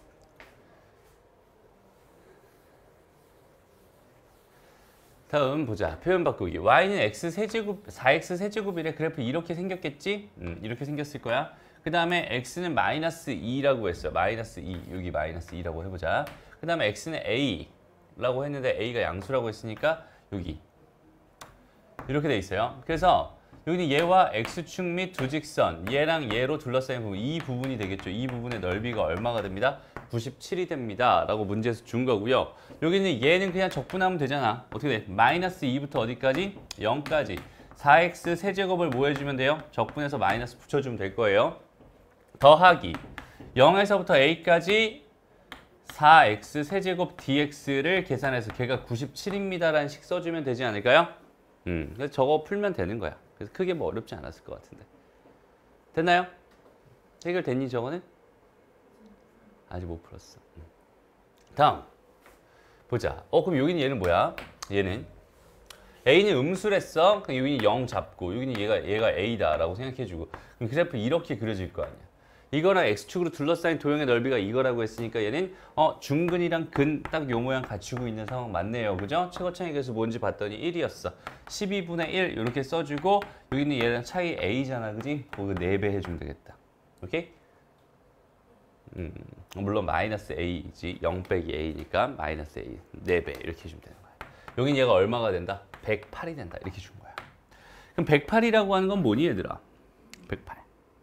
다음 보자. 표현 바꾸기. y는 x 세제곱, 사 엑스 세제곱이래. 그래프 이렇게 생겼겠지? 음, 이렇게 생겼을 거야. 그 다음에 x는 마이너스 이라고 했어. 마이너스 이. 여기 마이너스 이라고 해보자. 그 다음에 x는 a라고 했는데 a가 양수라고 했으니까 여기. 이렇게 돼 있어요. 그래서 여기는 얘와 x축 및 두 직선, 얘랑 얘로 둘러싸인 부분, 이 부분이 되겠죠. 이 부분의 넓이가 얼마가 됩니다? 구십칠이 됩니다. 라고 문제에서 준 거고요. 여기는 얘는 그냥 적분하면 되잖아. 어떻게 돼? 마이너스 이부터 어디까지? 영까지. 사 엑스 세제곱을 뭐 해주면 돼요? 적분해서 마이너스 붙여주면 될 거예요. 더하기. 영에서부터 a까지 사 엑스 세제곱 dx를 계산해서 걔가 구십칠입니다. 라는 식 써주면 되지 않을까요? 음, 그래서 저거 풀면 되는 거야. 그래서 크게 뭐 어렵지 않았을 것 같은데. 됐나요? 해결됐니 저거는? 아직 못 풀었어. 음. 다음 보자. 어 그럼 여기는 얘는 뭐야? 얘는 A는 음수랬어. 그럼 여기는 영 잡고 여기는 얘가 얘가 A다라고 생각해주고 그럼 그래프 이렇게 그려질 거 아니야. 이거랑 x축으로 둘러싸인 도형의 넓이가 이거라고 했으니까 얘는 어 중근이랑 근 딱 요 모양 갖추고 있는 상황 맞네요. 그죠? 최고차이 계수 뭔지 봤더니 일이었어. 십이분의 일 이렇게 써주고 여기는 얘랑 차이 a잖아. 그지? 그거 네 배 해주면 되겠다. 오케이? 음, 물론 마이너스 a이지. 영 빼기 a니까 마이너스 a. 네 배 이렇게 해주면 되는 거야. 여긴 얘가 얼마가 된다? 백팔이 된다. 이렇게 준 거야. 그럼 백팔이라고 하는 건 뭐니 얘들아? 백팔.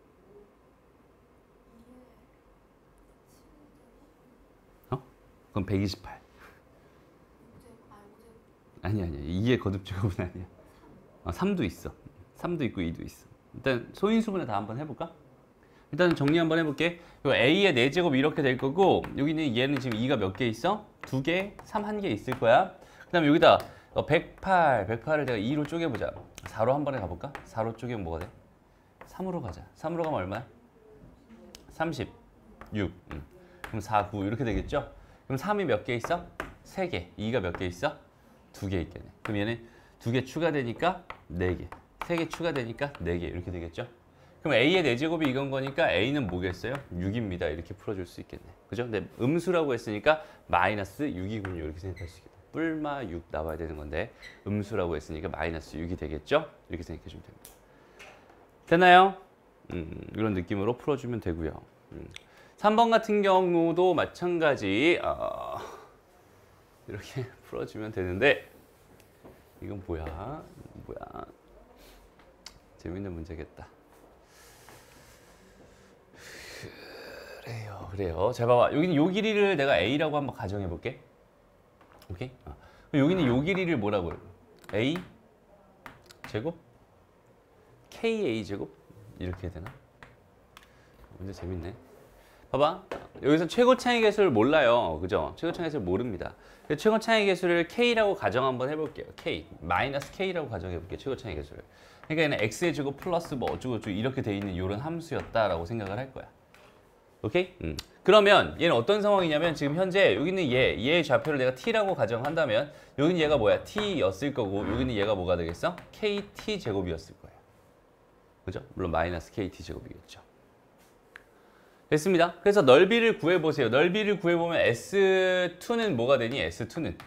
그럼 백이십팔. 아니 아니 이의 거듭제곱은 아니야. 어, 삼도 있어. 삼도 있고 이도 있어. 일단 소인수분해 다 한번 해볼까? 일단 정리 한번 해볼게. 요 a의 네 제곱 이렇게 될 거고 여기는 얘는 지금 이가 몇 개 있어? 두 개, 삼 한 개 있을 거야. 그 다음에 여기다 어, 백팔, 백팔을 내가 이로 쪼개보자. 사로 한 번에 가볼까? 사로 쪼개면 뭐가 돼? 삼으로 가자. 삼으로 가면 얼마야? 삼십육. 음. 그럼 사, 구 이렇게 되겠죠? 그럼 삼이 몇 개 있어? 세 개. 이가 몇 개 있어? 두 개 있겠네. 그럼 얘는 두 개 추가되니까 네 개. 세 개 추가되니까 네 개. 이렇게 되겠죠? 그럼 a의 네 제곱이 이건 거니까 a는 뭐겠어요? 육입니다. 이렇게 풀어줄 수 있겠네. 그죠? 근데 음수라고 했으니까 마이너스 육이군요. 이렇게 생각할 수 있겠다. 뿔마 육 나와야 되는 건데 음수라고 했으니까 마이너스 육이 되겠죠? 이렇게 생각해 주면 됩니다. 됐나요? 음, 이런 느낌으로 풀어주면 되고요. 음. 삼 번 같은 경우도 마찬가지 어, 이렇게 풀어주면 되는데 이건 뭐야? 뭐야? 재밌는 문제겠다. 그래요, 그래요. 잘 봐봐. 여기는 요 길이를 내가 a라고 한번 가정해 볼게. 오케이? 어. 여기는 요 길이를 뭐라고 해요? a 제곱 ka 제곱 이렇게 해야 되나? 문제 재밌네. 봐봐. 여기서 최고 차이 계수를 몰라요. 그죠? 최고 차이 계수를 모릅니다. 최고 차이 계수를 k라고 가정 한번 해볼게요. k, 마이너스 k라고 가정해볼게요. 최고 차이 계수를. 그러니까 얘는 x의 제곱 플러스 뭐 어쩌고저쩌고 이렇게 돼 있는 이런 함수였다라고 생각을 할 거야. 오케이? 음. 그러면 얘는 어떤 상황이냐면 지금 현재 여기는 얘, 얘의 좌표를 내가 t라고 가정한다면 여기는 얘가 뭐야? t였을 거고 여기는 얘가 뭐가 되겠어? kt 제곱이었을 거예요. 그죠? 물론 마이너스 kt 제곱이겠죠. 됐습니다. 그래서 넓이를 구해보세요. 넓이를 구해보면 에스 투는 뭐가 되니? 에스 투는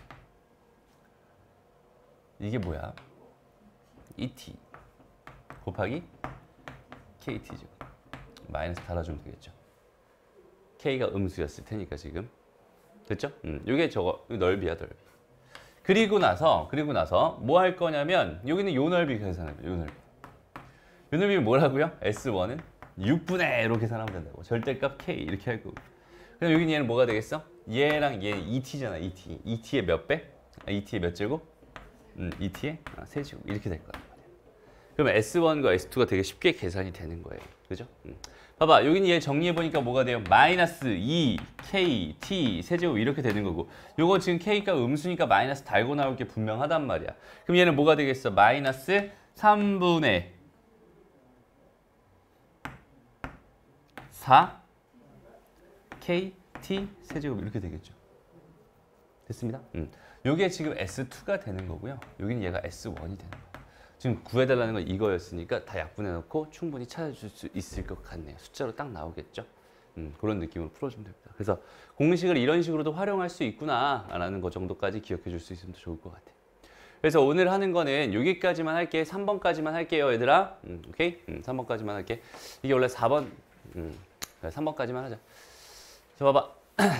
이게 뭐야? 이티 곱하기 kt죠. 마이너스 달아주면 되겠죠. k가 음수였을 테니까 지금. 됐죠? 음, 이게 저거 넓이야, 넓이. 그리고 나서 그리고 나서 뭐 할 거냐면 여기는 요 넓이 계산할 거예요. 요 넓이. 요 넓이는 뭐라고요? 에스 원은 육분의 이렇게 계산하면 된다고. 절대값 k 이렇게 할 거고. 그럼 여기는 얘는 뭐가 되겠어? 얘랑 얘는 이티잖아. 이티. 이티의 몇 배? 아, 이티의 몇 제곱? 음, 이티의 아, 세 제곱 이렇게 될 거란 말이야. 그러면 에스 원과 에스 투가 되게 쉽게 계산이 되는 거예요. 그죠? 음. 봐봐. 여기는 얘 정리해보니까 뭐가 돼요? 마이너스 이 케이 티 세제곱 이렇게 되는 거고 요거 지금 k가 음수니까 마이너스 달고 나올 게 분명하단 말이야. 그럼 얘는 뭐가 되겠어? 마이너스 삼분의 사 케이 티 세제곱 이렇게 되겠죠. 됐습니다. 음. 요게 지금 에스 투가 되는 거고요. 여기는 얘가 에스 원이 되는 거예요. 지금 구해달라는 건 이거였으니까 다 약분해놓고 충분히 찾아줄 수 있을 것 같네요. 숫자로 딱 나오겠죠. 음, 그런 느낌으로 풀어주면 됩니다. 그래서 공식을 이런 식으로도 활용할 수 있구나라는 것 정도까지 기억해 줄 수 있으면 좋을 것 같아요. 그래서 오늘 하는 거는 여기까지만 할게. 삼 번까지만 할게요, 얘들아. 음, 오케이? 음, 삼 번까지만 할게. 이게 원래 사 번, 음, 삼 번까지만 하자. 자, 봐봐.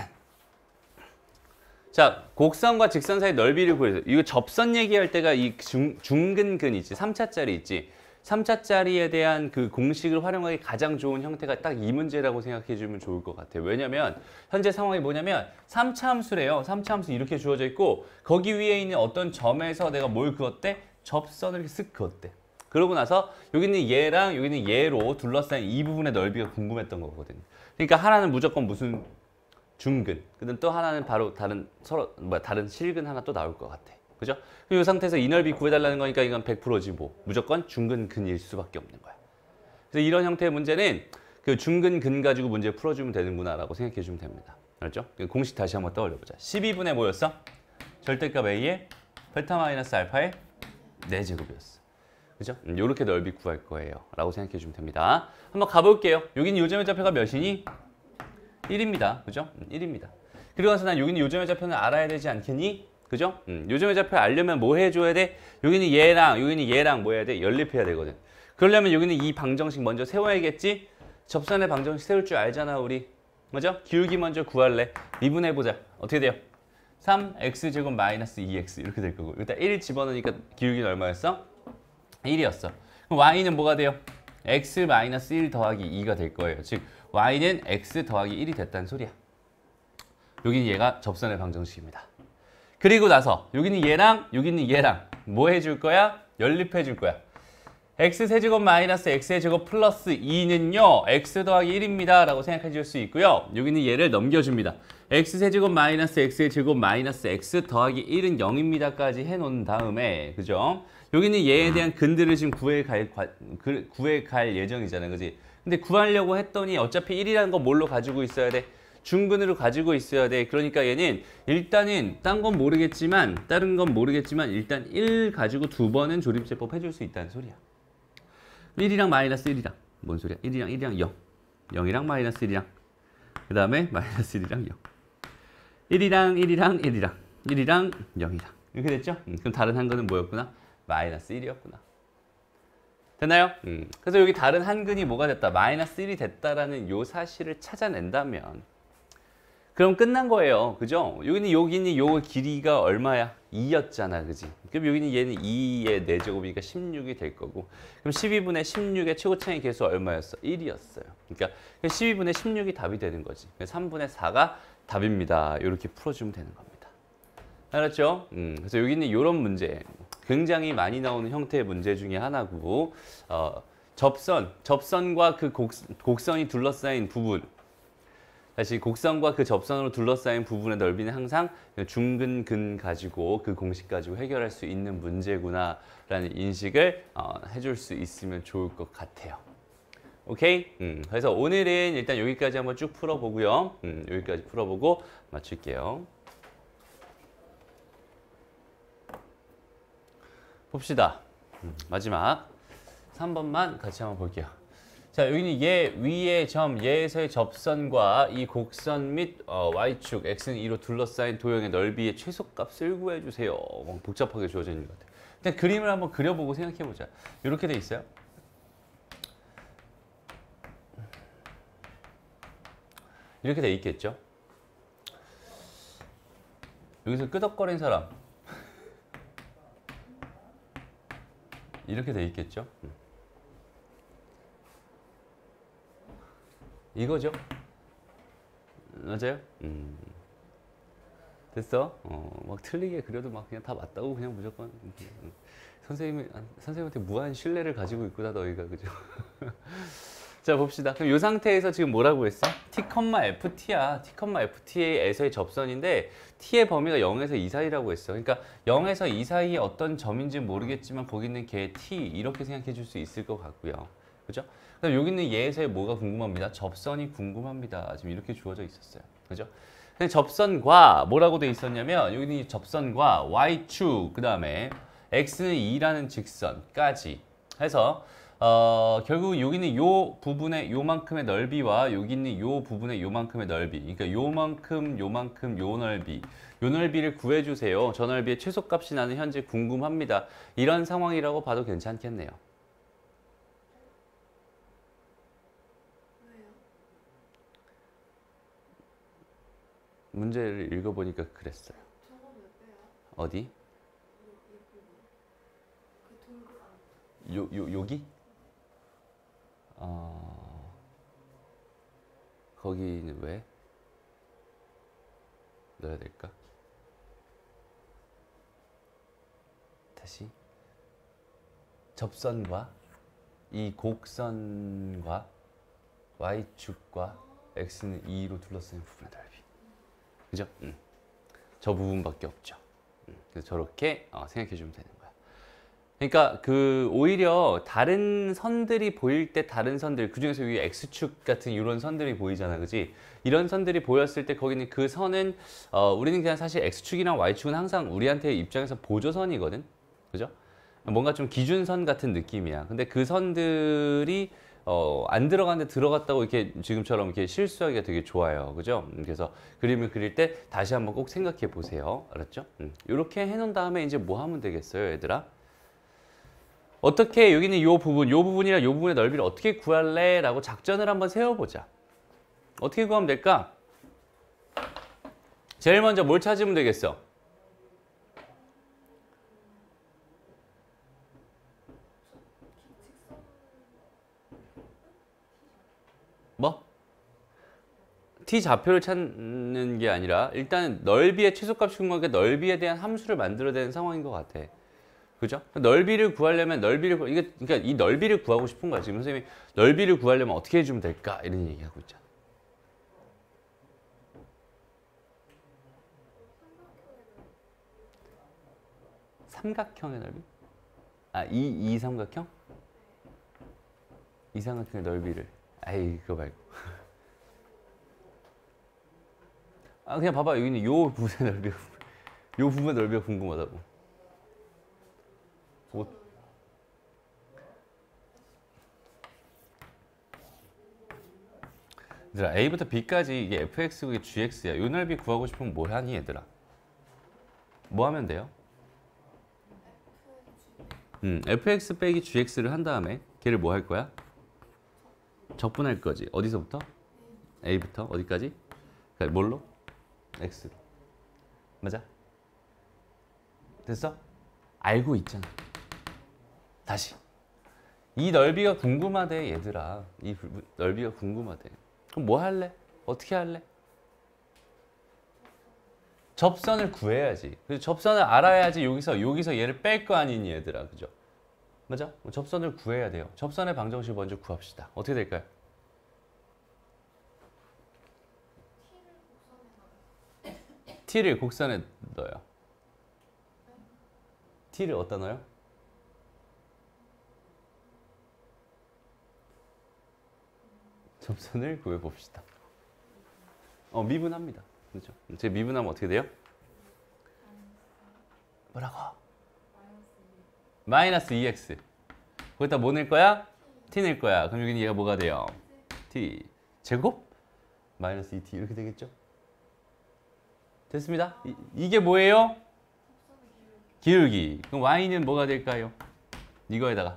자, 곡선과 직선 사이 넓이를 구해서 이거 접선 얘기할 때가 이 중, 중근근 있지, 삼 차짜리 있지. 삼 차짜리에 대한 그 공식을 활용하기 가장 좋은 형태가 딱 이 문제라고 생각해 주면 좋을 것 같아요. 왜냐면 현재 상황이 뭐냐면 삼 차 함수래요. 삼 차 함수 이렇게 주어져 있고 거기 위에 있는 어떤 점에서 내가 뭘 그었대? 접선을 이렇게 쓱 그었대. 그러고 나서 여기는 얘랑 여기는 얘로 둘러싸인 이 부분의 넓이가 궁금했던 거거든요. 그러니까 하나는 무조건 무슨 중근, 그다음 또 하나는 바로 다른 서로 뭐야 다른 실근 하나 또 나올 것 같아. 그죠? 이 상태에서 이 넓이 구해달라는 거니까 이건 백 퍼센트지 뭐. 무조건 중근 근일 수밖에 없는 거야. 그래서 이런 형태의 문제는 그 중근 근 가지고 문제 풀어주면 되는구나라고 생각해 주면 됩니다. 알죠? 공식 다시 한번 떠올려보자. 십이분의 뭐였어? 절대값 A의 벨타 마이너스 알파의 네 제곱이었어. 그죠? 음, 이렇게 넓이 구할 거예요. 라고 생각해 주면 됩니다. 한번 가볼게요. 여기는 요점의 좌표가 몇이니? 일입니다. 그죠? 음, 일입니다. 그리고 나서 난 여기는 요점의 좌표는 알아야 되지 않겠니? 그죠? 음, 요점의 좌표 알려면 뭐 해줘야 돼? 여기는 얘랑 여기는 얘랑 뭐 해야 돼? 연립해야 되거든. 그러려면 여기는 이 방정식 먼저 세워야겠지? 접선의 방정식 세울 줄 알잖아 우리. 맞아? 기울기 먼저 구할래. 미분해보자. 어떻게 돼요? 삼 엑스제곱 마이너스 이 엑스 이렇게 될 거고 일단 일 집어넣으니까 기울기는 얼마였어? 일이었어. 그럼 y는 뭐가 돼요? x 마이너스 일 더하기 이가 될 거예요. 즉 y는 x 더하기 일이 됐다는 소리야. 여기는 얘가 접선의 방정식입니다. 그리고 나서 여기는 얘랑 여기는 얘랑 뭐 해줄 거야? 연립해 줄 거야. x세제곱 마이너스 x세제곱 플러스 이는요 x 더하기 일입니다 라고 생각해 줄 수 있고요. 여기는 얘를 넘겨줍니다. x세제곱 마이너스 x세제곱 마이너스 x 더하기 일은 영입니다까지 해놓은 다음에 그죠? 여기는 얘에 대한 근들을 지금 구해 갈, 구해 갈 예정이잖아. 그지? 근데 구하려고 했더니 어차피 일이라는 거 뭘로 가지고 있어야 돼? 중근으로 가지고 있어야 돼. 그러니까 얘는 일단은 딴 건 모르겠지만 다른 건 모르겠지만 일단 일 가지고 두 번은 조립제법 해줄 수 있다는 소리야. 일이랑 마이너스 일이랑 뭔 소리야? 일이랑 일이랑 영. 영이랑 마이너스 일이랑 그 다음에 마이너스 일이랑 영. 일이랑 일이랑 일이랑 일이랑 영이랑 이렇게 됐죠? 음, 그럼 다른 한근은 뭐였구나? 마이너스 일이었구나. 됐나요? 음. 그래서 여기 다른 한근이 뭐가 됐다? 마이너스 일이 됐다라는 요 사실을 찾아낸다면 그럼 끝난 거예요. 그죠? 여기는 여기는 요 길이가 얼마야? 이였잖아. 그지? 그럼 여기는 얘는 이의 네 제곱이니까 십육이 될 거고. 그럼 십이분의 십육의 최고차의 개수 얼마였어? 일이었어요. 그러니까 십이분의 십육이 답이 되는 거지. 삼분의 사가 답입니다. 이렇게 풀어주면 되는 겁니다. 알았죠? 음, 그래서 여기는 이런 문제. 굉장히 많이 나오는 형태의 문제 중에 하나고 어, 접선, 접선과 그 곡, 곡선이 둘러싸인 부분 다시 곡선과 그 접선으로 둘러싸인 부분의 넓이는 항상 중근, 근 가지고 그 공식 가지고 해결할 수 있는 문제구나 라는 인식을 어, 해줄 수 있으면 좋을 것 같아요. 오케이? 음, 그래서 오늘은 일단 여기까지 한번 쭉 풀어보고요. 음, 여기까지 풀어보고 마칠게요. 봅시다. 음, 마지막 삼 번만 같이 한번 볼게요. 자, 여기는 얘 위의 점, 얘에서의 접선과 이 곡선 및 어, y축, x는 이로 둘러싸인 도형의 넓이의 최소값을 구해주세요. 어, 복잡하게 주어져 있는 것 같아요. 일단 그림을 한번 그려보고 생각해보자. 이렇게 돼 있어요. 이렇게 돼 있겠죠. 여기서 끄덕거린 사람. 이렇게 돼 있겠죠. 이거죠. 맞아요? 음. 됐어? 어, 막 틀리게 그려도 막 그냥 다 맞다고 그냥 무조건 선생님이 선생님한테 무한 신뢰를 가지고 있구나 너희가 그죠? 자 봅시다. 그럼 이 상태에서 지금 뭐라고 했어? t, ft야. t, ft에서의 접선인데 t의 범위가 영에서 이 사이라고 했어. 그러니까 영에서 이 사이에 어떤 점인지 모르겠지만 거기 있는 걔 t 이렇게 생각해 줄 수 있을 것 같고요. 그죠? 그다음 여기 있는 얘에서의 뭐가 궁금합니다. 접선이 궁금합니다. 지금 이렇게 주어져 있었어요. 그죠? 근데 접선과 뭐라고 돼 있었냐면 여기 있는 접선과 y축 그다음에 x는 이라는 직선까지 해서 어, 결국 여기는 요 부분의 요만큼의 넓이와 여기 있는 요 부분의 요만큼의 넓이 그러니까 요만큼 요만큼 요 넓이 요 넓이를 구해주세요. 저 넓이의 최소값이 나는 현재 궁금합니다. 이런 상황이라고 봐도 괜찮겠네요. 왜요? 문제를 읽어보니까 그랬어요. 저거 몇 배야? 어디? 이, 이 부분. 그 동그란. 요, 요, 여기? 어... 거기는 왜? 넣어야 될까? 다시 접선과 이 곡선과 y축과 x는 이로 둘러싸인 부분의 넓이 그죠? 음. 저 부분밖에 없죠. 그래서 저렇게 어, 생각해 주면 되는 거야. 그러니까 그 오히려 다른 선들이 보일 때 다른 선들, 그중에서 이 X축 같은 이런 선들이 보이잖아, 그지? 이런 선들이 보였을 때 거기는 그 선은 어, 우리는 그냥 사실 X축이랑 Y축은 항상 우리한테 입장에서 보조선이거든, 그죠? 뭔가 좀 기준선 같은 느낌이야. 근데 그 선들이 어, 안 들어갔는데 들어갔다고 이렇게 지금처럼 이렇게 실수하기가 되게 좋아요. 그죠? 음, 그래서 그림을 그릴 때 다시 한번 꼭 생각해 보세요. 알았죠? 음, 이렇게 해놓은 다음에 이제 뭐 하면 되겠어요, 얘들아? 어떻게 여기는 이 부분, 이 부분이랑 이 부분의 넓이를 어떻게 구할래? 라고 작전을 한번 세워보자. 어떻게 구하면 될까? 제일 먼저 뭘 찾으면 되겠어? 뭐? T좌표를 찾는 게 아니라 일단 넓이의 최소값이 궁금하니까 넓이에 대한 함수를 만들어야 되는 상황인 것 같아. 그죠? 넓이를 구하려면 넓이를 구- 이게 그러니까 이 넓이를 구하고 싶은 거야. 지금 선생님이 넓이를 구하려면 어떻게 해주면 될까? 이런 얘기하고 있잖아. 삼각형의 넓이? 아, 이, 이 삼각형? 이 삼각형의 넓이를. 아이, 그거 말고. 아, 그냥 봐봐. 여기는 요 부분의 넓이가, 요 부분의 넓이가 궁금하다고. 뭐, 얘들아, A부터 B까지 이게 fx고 이게 gx야. 요 넓이 구하고 싶으면 뭐 하니, 얘들아? 뭐 하면 돼요? 음, fx 빼기 gx를 한 다음에 걔를 뭐 할 거야? 적분할 거지. 어디서부터? A부터 어디까지? 그러니까 뭘로? X로. 맞아? 됐어? 알고 있잖아. 다시. 이 넓이가 궁금하대, 얘들아. 이 불- 넓이가 궁금하대. 그럼 뭐 할래? 어떻게 할래? 접선을 구해야지. 그래서 접선을 알아야지 여기서 여기서 얘를 뺄 거 아니니, 얘들아. 그죠? 맞아? 접선을 구해야 돼요. 접선의 방정식 먼저 구합시다. 어떻게 될까요? t를 곡선에 넣어요. t를 어디다 넣어요? 접선을 구해봅시다. 어, 미분합니다. 그렇죠? 제 미분하면 어떻게 돼요? 뭐라고? 마이너스 이 엑스. 거기다 뭐 낼 거야? t 낼 거야. 그럼 여기는 얘가 뭐가 돼요? t 제곱? 마이너스 이 티 이렇게 되겠죠? 됐습니다. 이, 이게 뭐예요? 기울기. 그럼 y는 뭐가 될까요? 이거에다가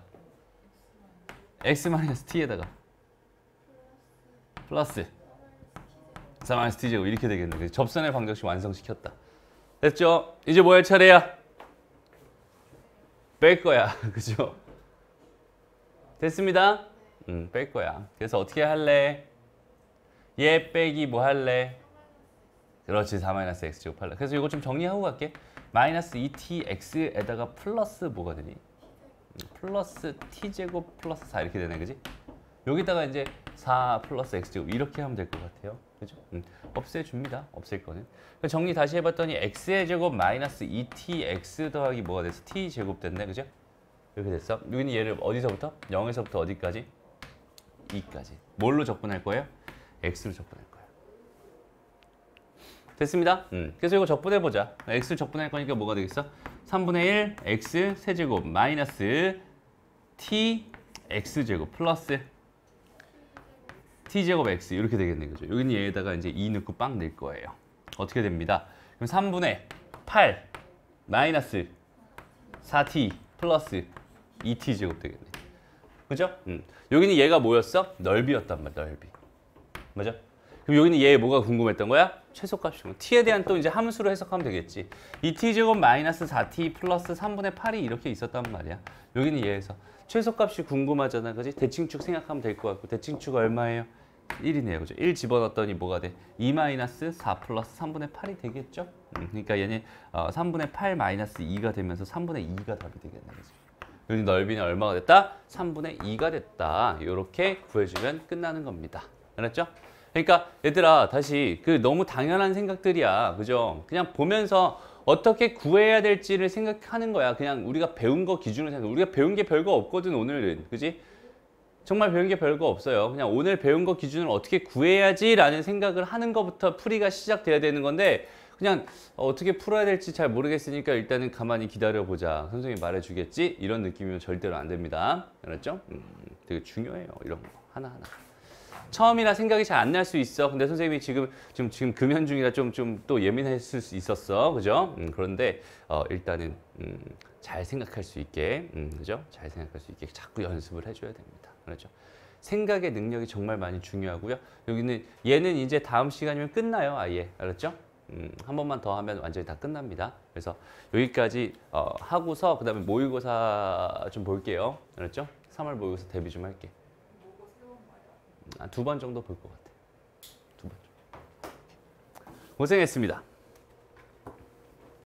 x 마이너스 t에다가 플러스 사 마이너스 t 제곱 이렇게 되겠네. 그래서 접선의 방정식 완성시켰다. 됐죠? 이제 뭐 할 차례야? 뺄 거야. 그죠? 됐습니다. 음, 뺄 거야. 그래서 어떻게 할래? 얘 빼기 뭐 할래? 그렇지. 사 마이너스 x 제곱 할래. 그래서 이거 좀 정리하고 갈게. 마이너스 이 티 엑스에다가 플러스 뭐가 되니? 플러스 t 제곱 플러스 사 이렇게 되네. 그지? 여기다가 이제 사 플러스 x 제곱 이렇게 하면 될 것 같아요. 그죠? 음, 없애줍니다. 없앨 거는. 정리 다시 해봤더니 x의 제곱 마이너스 이 티 엑스 더하기 뭐가 돼서 t 제곱 됐네. 그죠? 이렇게 됐어. 여기는 얘를 어디서부터? 영에서부터 어디까지? 이까지. 뭘로 적분할 거예요? x로 적분할 거예요. 됐습니다. 음. 그래서 이거 적분해보자. x를 적분할 거니까 뭐가 되겠어? 삼분의 일 x 세제곱 마이너스 t x제곱 플러스 t제곱 x 이렇게 되겠네. 그죠? 여기는 얘에다가 이제 이 넣고 빵 낼 거예요. 어떻게 됩니다? 그럼 삼분의 팔 마이너스 사 티 플러스 이 티 제곱 되겠네. 그죠? 음. 여기는 얘가 뭐였어? 넓이였단 말이야, 넓이. 맞아? 그럼 여기는 얘 뭐가 궁금했던 거야? 최소값이. t에 대한 또 이제 함수로 해석하면 되겠지. 이 티 제곱 마이너스 사 티 플러스 삼분의 팔이 이렇게 있었단 말이야. 여기는 얘에서 최소값이 궁금하잖아. 그지? 대칭축 생각하면 될 것 같고. 대칭축 얼마예요? 일이네요. 그죠? 일 집어넣었더니 뭐가 돼? 이 마이너스 사 플러스 삼분의 팔이 되겠죠? 음, 그러니까 얘는 어, 삼분의 팔 마이너스 이가 되면서 삼분의 이가 답이 되겠네. 그지? 여기 넓이는 얼마가 됐다? 삼분의 이가 됐다. 이렇게 구해주면 끝나는 겁니다. 알았죠? 그러니까 얘들아 다시 그 너무 당연한 생각들이야. 그죠? 그냥 보면서 어떻게 구해야 될지를 생각하는 거야. 그냥 우리가 배운 거 기준으로 생각. 우리가 배운 게 별거 없거든 오늘은, 그지? 정말 배운 게 별거 없어요. 그냥 오늘 배운 거 기준으로 어떻게 구해야지라는 생각을 하는 것부터 풀이가 시작돼야 되는 건데 그냥 어떻게 풀어야 될지 잘 모르겠으니까 일단은 가만히 기다려보자. 선생님이 말해주겠지? 이런 느낌이면 절대로 안 됩니다. 알았죠? 음, 되게 중요해요. 이런 거 하나하나. 처음이라 생각이 잘 안 날 수 있어. 근데 선생님이 지금 지금 지금 금연 중이라 좀 좀 또 예민했을 수 있었어, 그죠? 음, 그런데 어, 일단은 음, 잘 생각할 수 있게, 음, 그죠? 잘 생각할 수 있게 자꾸 연습을 해줘야 됩니다. 그렇죠? 생각의 능력이 정말 많이 중요하고요. 여기는 얘는 이제 다음 시간이면 끝나요, 아예, 알았죠? 음, 한 번만 더 하면 완전히 다 끝납니다. 그래서 여기까지 어, 하고서 그다음에 모의고사 좀 볼게요, 알았죠? 삼월 모의고사 대비 좀 할게. 두 번 정도 볼 것 같아. 두 번. 고생했습니다.